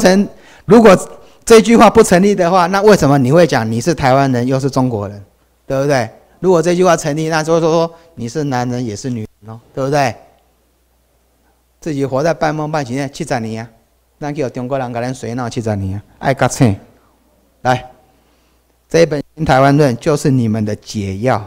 S1: 这句话不成立的话，那为什么你会讲你是台湾人又是中国人，对不对？如果这句话成立，那就说你是男人也是女人哦，对不对？自己活在半梦半醒的70年啊，咱叫中国人给咱洗脑70年啊，爱觉醒。来，这一本《新台湾论》就是你们的解药。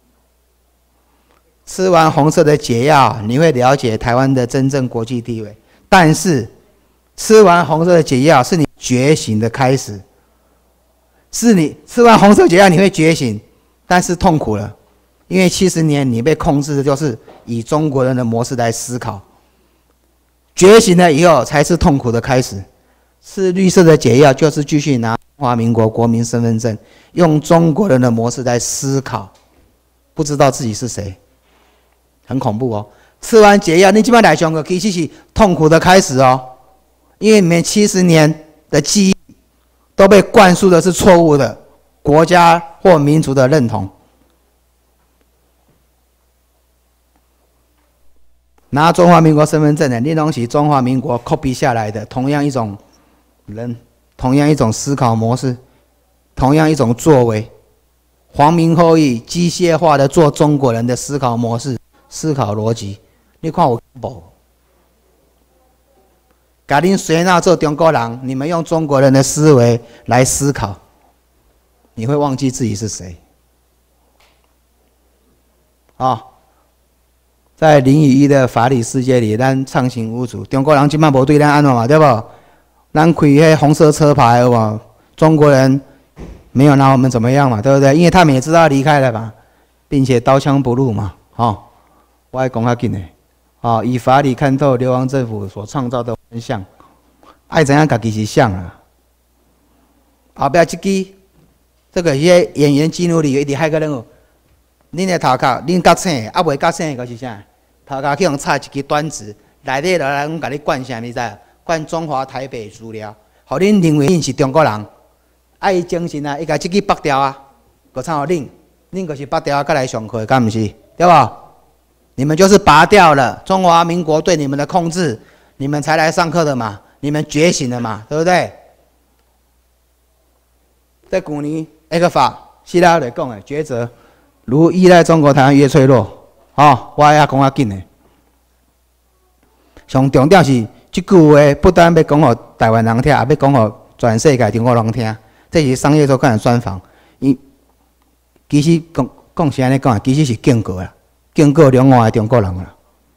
S1: 吃完红色的解药，你会了解台湾的真正国际地位，但是吃完红色的解药是你觉醒的开始，是你吃完红色解药你会觉醒，但是痛苦了，因为70年你被控制的就是以中国人的模式来思考，觉醒了以后才是痛苦的开始。吃绿色的解药就是继续拿中华民国国民身份证，用中国人的模式来思考，不知道自己是谁，很恐怖哦。吃完解药，你基本上来讲其实是痛苦的开始哦。因为你们70年的记忆都被灌输的是错误的国家或民族的认同。拿中华民国身份证的，你拢是中华民国 copy 下来的，同样一种人，同样一种思考模式，同样一种作为，皇民后裔机械化的做中国人的思考模式、思考逻辑。你看我无？把恁洗脑做中国人，你们用中国人的思维来思考，你会忘记自己是谁。在0与1的法理世界里，咱畅行无阻。中国人今摆无对咱安怎嘛，对不？咱开迄红色车牌有无？中国人没有拿我们怎么样嘛，对不对？因为他们也知道离开了嘛，并且刀枪不入嘛。我爱讲较紧的。以法理看透流亡政府所创造的真相，爱知影家己是谁啦。后壁这支，这个演员基努里一直海个任务，恁的头壳，恁觉醒，啊袂觉醒的就是啥？头壳去用插一支短子，内底来讲甲你灌啥？你知？灌中华台北资料，互恁认为恁是中国人。伊精神啊，伊甲这支拔掉啊，个参互恁就是拔掉啊，再来上课，敢毋是？对无？你们就是拔掉了中华民国对你们的控制，你们才来上课的嘛，你们觉醒了嘛，对不对？在去年那个法希拉里讲的抉择，如依赖中国台湾越脆弱。我也讲较紧的。上重点是这句话不但要讲给台湾人听，也要讲给全世界中国人听。这是商业周刊的专访，其实讲是安尼讲，其实是警告啦。警告两岸的中国人啦。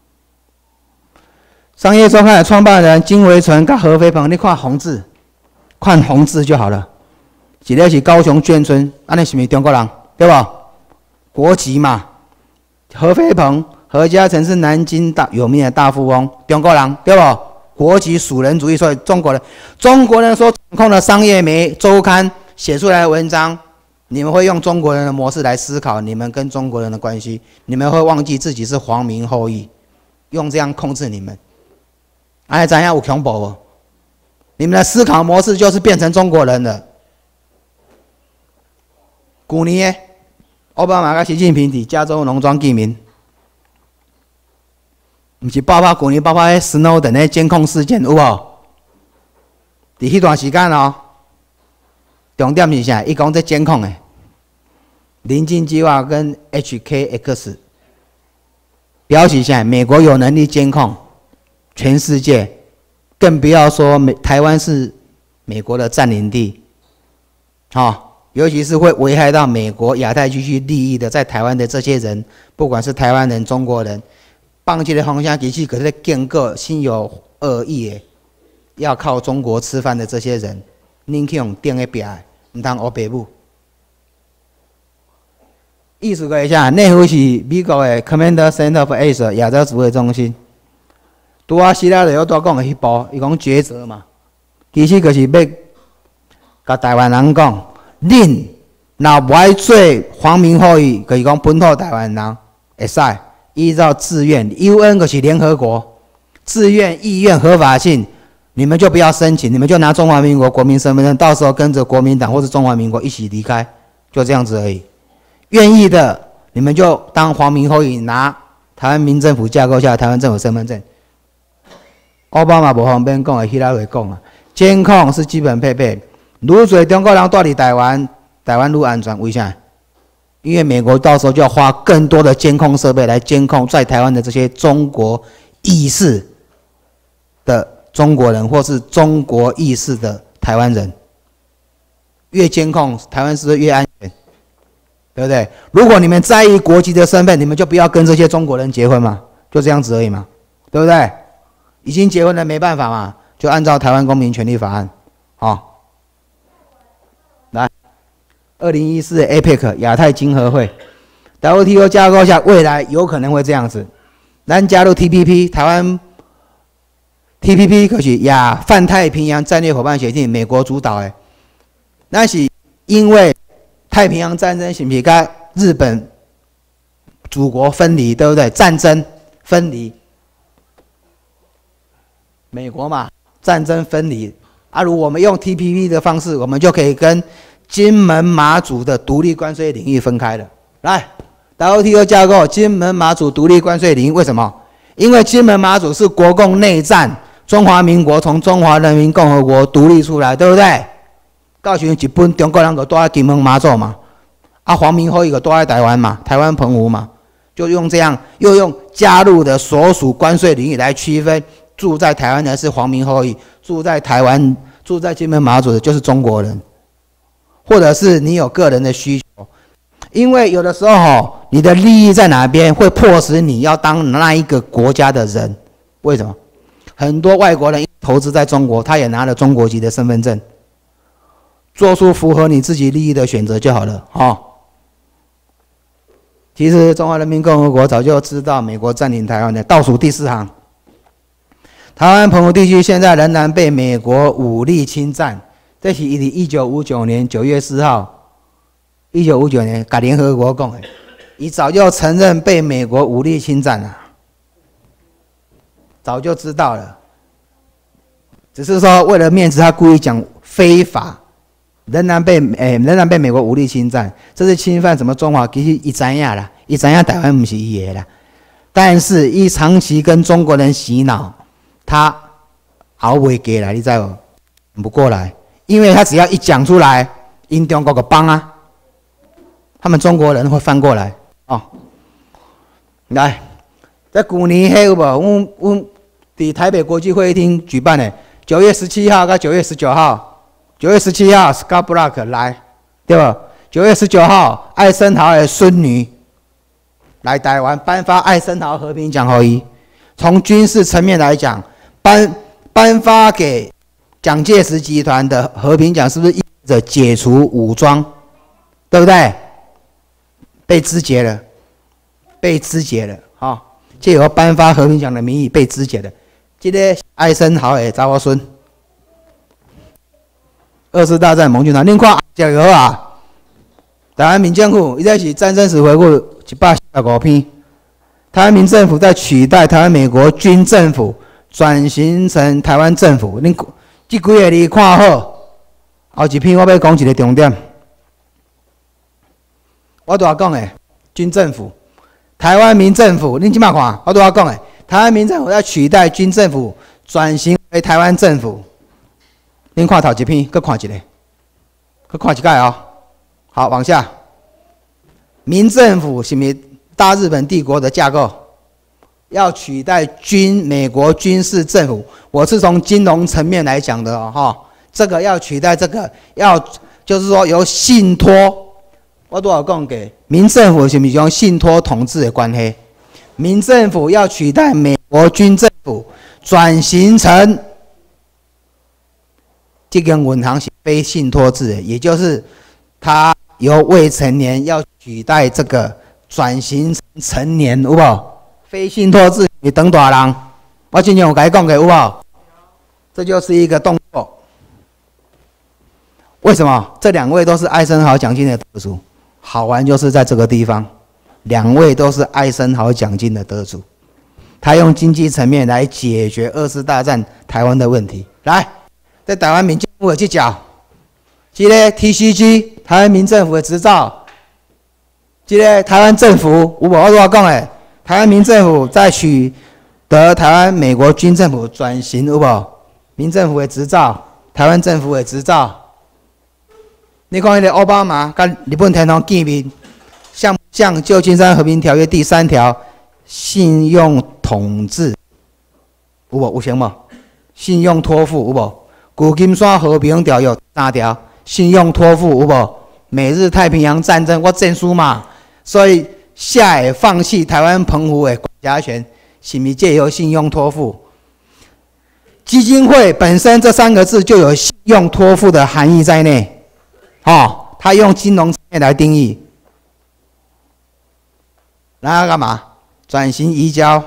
S1: 商业周刊的创办人金维纯跟何飞鹏，你看红字，看红字就好了。一个是高雄眷村，安尼是不是中国人？对吧？国籍嘛。何飞鹏、何家成是南京有名的大富翁，中国人对吧？国籍属人主义，所以中国人所掌控的商业媒周刊写出来的文章。你们会用中国人的模式来思考你们跟中国人的关系，你们会忘记自己是皇民后裔，用这样控制你们。怎样有恐怖不？你们的思考模式就是变成中国人了。去年奥巴马跟习近平伫加州农庄见面，不是去年爆发迄 Snowden 的监控事件有无？伫迄段时间重点是啥？伊讲这监控的临近计划跟 HKX， 表示现在美国有能力监控全世界，更不要说台湾是美国的占领地，尤其是会危害到美国亚太地区利益的，在台湾的这些人，不管是台湾人、中国人，放这个方向机器，可是建构心有恶意的，要靠中国吃饭的这些人，恁去用顶个壁，唔通学爸母。意思个一下，内湖是美国的 Command Center of Asia 亚洲指挥中心。拄啊，希拉里我拄讲的迄部，伊讲抉择嘛，其实就是要甲台湾人讲。恁若不爱做黄民后裔，就是讲本土台湾人，会使依照自愿 ，UN 就是联合国，自愿、意愿、合法性，你们就不要申请，你们就拿中华民国国民身份证，到时候跟着国民党或是中华民国一起离开，就这样子而已。愿意的，你们就当黄民后裔，拿台湾民政府架构下台湾政府身份证。奥巴马无方便讲的，希拉里讲啊，监控是基本配备。愈多中国人住伫台湾，台湾愈安全，为啥？因为美国到时候就要花更多的监控设备来监控在台湾的这些中国意识的中国人，或是中国意识的台湾人。越监控，台湾是不是越安全？对不对？如果你们在意国籍的身份，你们就不要跟这些中国人结婚嘛，就这样子而已嘛，对不对？已经结婚了没办法嘛，就按照台湾公民权利法案，来，2014 APEC 亚太经合会 ，WTO 架构下，未来有可能会这样子。咱加入 TPP， 台湾 TPP 可是亚泛太平洋战略伙伴协定，美国主导的。那是因为太平洋战争是不是跟日本祖国分离，对不对？战争分离，美国嘛，战争分离。如果我们用 TPP 的方式，我们就可以跟金门、马祖的独立关税领域分开了。来 ，WTO 架构金门、马祖独立关税领域，为什么？因为金门、马祖是国共内战，中华民国从中华人民共和国独立出来，对不对？到时日本、中国人就住在金门、马祖嘛，黄民后裔就住在台湾嘛，台湾澎湖嘛，就用这样，又用加入的所属关税领域来区分。住在台湾的是黄民后裔，住在台湾、住在金门马祖的就是中国人，或者是你有个人的需求，因为有的时候你的利益在哪边，会迫使你要当那一个国家的人。为什么？很多外国人投资在中国，他也拿了中国籍的身份证，做出符合你自己利益的选择就好了。其实中华人民共和国早就知道美国占领台湾的，倒数第4行。台湾澎湖地区现在仍然被美国武力侵占，这是1959年9月4号，1959年跟联合国讲的，伊早就承认被美国武力侵占了，早就知道了，只是说为了面子，他故意讲非法，仍然被美国武力侵占，这是侵犯什么中华？其实伊知影啦，伊知影台湾不是伊的啦，但是伊长期跟中国人洗脑。他熬不过来，你知道不？不过来，因为他只要一讲出来，因中国个帮啊，他们中国人会翻过来来，在去年迄有无？阮伫台北国际会议厅举办的9月17号跟9月19号，9月17号 Scott Block 来，对吧？9月19号，艾森豪的孙女来台湾颁发艾森豪和平奖给伊。从军事层面来讲，颁发给蒋介石集团的和平奖，是不是意味着解除武装？对不对？被肢解了，借由颁发和平奖的名义被肢解了。这个艾森豪的查某孙，2次大战盟军团，恁看这个啊，台湾民政府，伊这是战争史回顾145篇。台湾民政府在取代台湾美国军政府，转型成台湾政府。恁这几个你看好，后一篇我要讲一个重点。我拄仔讲的军政府，台湾民政府，恁即马看，我拄仔讲的台湾民政府在取代军政府，转型为台湾政府。恁看头一篇，搁看一个，搁看一盖好，往下，民政府是毋是大日本帝国的架构， 要取代美国军事政府。我是从金融层面来讲的哈，这个要取代这个，就是说由信托，我多少讲给民政府是不是用信托统治的关系？民政府要取代美国军政府，转型成这个银行是非信托制的，也就是它由未成年要取代这个转型成成年，有无？非信托制你等大人，我今天有跟你讲的有无？这就是一个动作。为什么？这2位都是艾森豪奖金的得主，好玩就是在这个地方，2位都是艾森豪奖金的得主，他用经济层面来解决2次大战台湾的问题。来，在台湾民政府的这角，这个 TCG 台湾民政府的执照，这个台湾政府有无？我讲的，台湾民政府在取得台湾美国军政府转型有无？民政府的执照，台湾政府的执照。你看，那个奥巴马跟日本天皇见面，像旧金山和平条约第3条，信用统治有无？有成无？信用托付有无？旧金山和平条约3条，信用托付有无？美日太平洋战争我证书嘛，所以下野放弃台湾澎湖的管辖权，是不是借由信用托付？基金会本身这3个字就有信用托付的含义在内。他用金融层面来定义，然后干嘛？转型移交。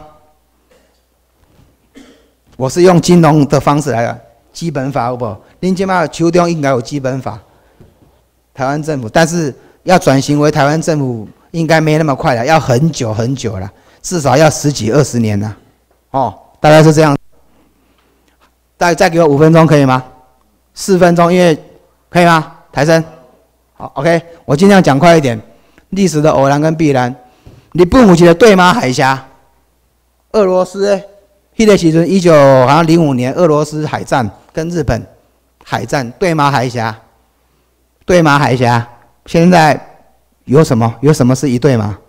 S1: 我是用金融的方式来的，基本法有无？恁即马手中应该有基本法，台湾政府，但是要转型为台湾政府，应该没那么快了，要很久很久了，至少要10几20年了。大概是这样。再给我5分钟可以吗？4分钟，因为可以吗？台生，好 ，OK， 我尽量讲快一点。历史的偶然跟必然，日本有一个对马海峡，俄罗斯迄个时阵1905年俄罗斯海战跟日本海战对马海峡，现在有什么？有什么是一对吗？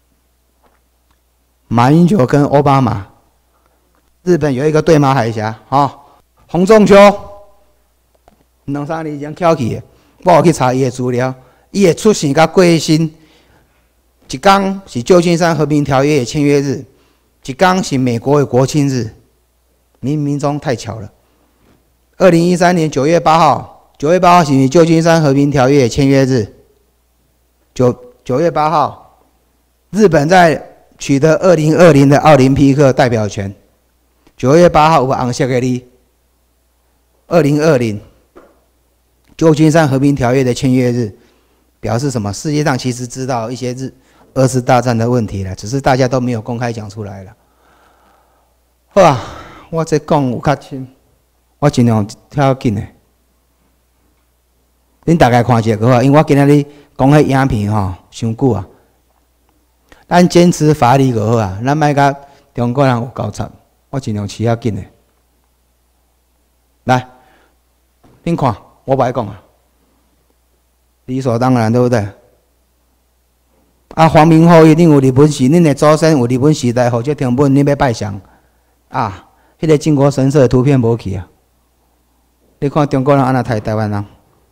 S1: 马英九跟奥巴马，日本有一个对马海峡，洪仲秋2、3年前翘起的。我有去查伊的资料，伊的出生甲过身，一天是旧金山和平条约的签约日，一天是美国的国庆日，冥冥中太巧了。2013年9月8号，9月8号是旧金山和平条约的签约日。9月8号，日本在取得2020的奥林匹克代表权。9月8号有红色的字，2020。旧金山和平条约的签约日，表示什么？世界上其实知道一些2次大战的问题了，只是大家都没有公开讲出来了。好啊，我这讲有较深，我尽量跳紧的。恁大概看一下好，因为我今仔日讲迄影片伤久啊。咱坚持法理就好啊，咱莫甲中国人有交叉，我尽量饲较紧的。来，恁看。我不爱讲啊，理所当然，对不对？皇民后裔，恁有日本时，恁的祖先有日本时代或者天本，恁要拜上啊？迄个靖国神社的图片无去啊？你看中国人安那杀台湾人？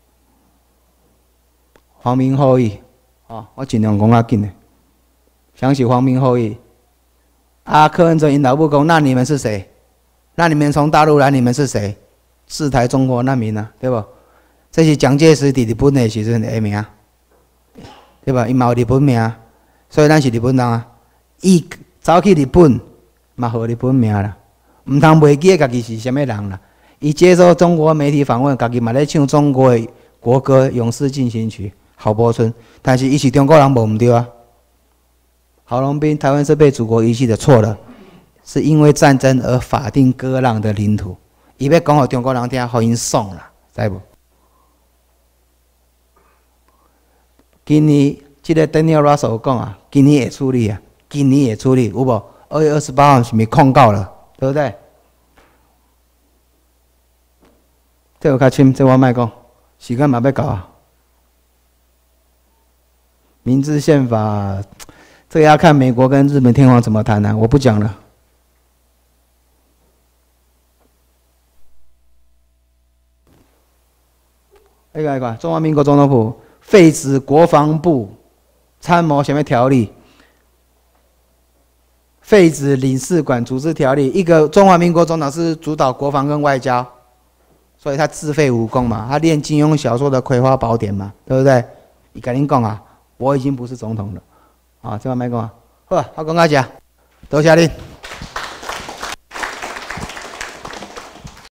S1: 皇民后裔，我尽量讲较紧的。想起皇民后裔，柯文哲因老母讲，那你们是谁？那你们从大陆来，你们是谁？四台中国难民啊，对不？这是蒋介石伫日本的时阵的名，对吧？伊嘛有日本名，所以咱是日本人啊。伊走去日本，嘛号日本名啦。唔通袂记家己是啥物人啦。伊接受中国媒体访问，家己嘛咧唱中国的国歌《勇士进行曲》郝柏村，但是伊是中国人，无唔对啊。郝龙斌，台湾是被祖国遗弃的，错了，是因为战争而法定割让的领土。伊要讲互中国人听，互因爽啦，知无？今年这个 Daniel Russell 讲啊，今年会处理啊，今年会处理，有无？2月28号是咪控告了，对不对？这有较深，这我莫讲，时间嘛要到啊。民治宪法，这个要看美国跟日本天皇怎么谈啊，我不讲了。 看，中华民国总统府废止国防部参谋什么条例？废止领事馆组织条例。一个中华民国总统是主导国防跟外交，所以他自废武功嘛，他练金庸小说的《葵花宝典》嘛，对不对？你赶紧讲啊，我已经不是总统了，啊，这话没讲啊。好，我讲到这，多谢您。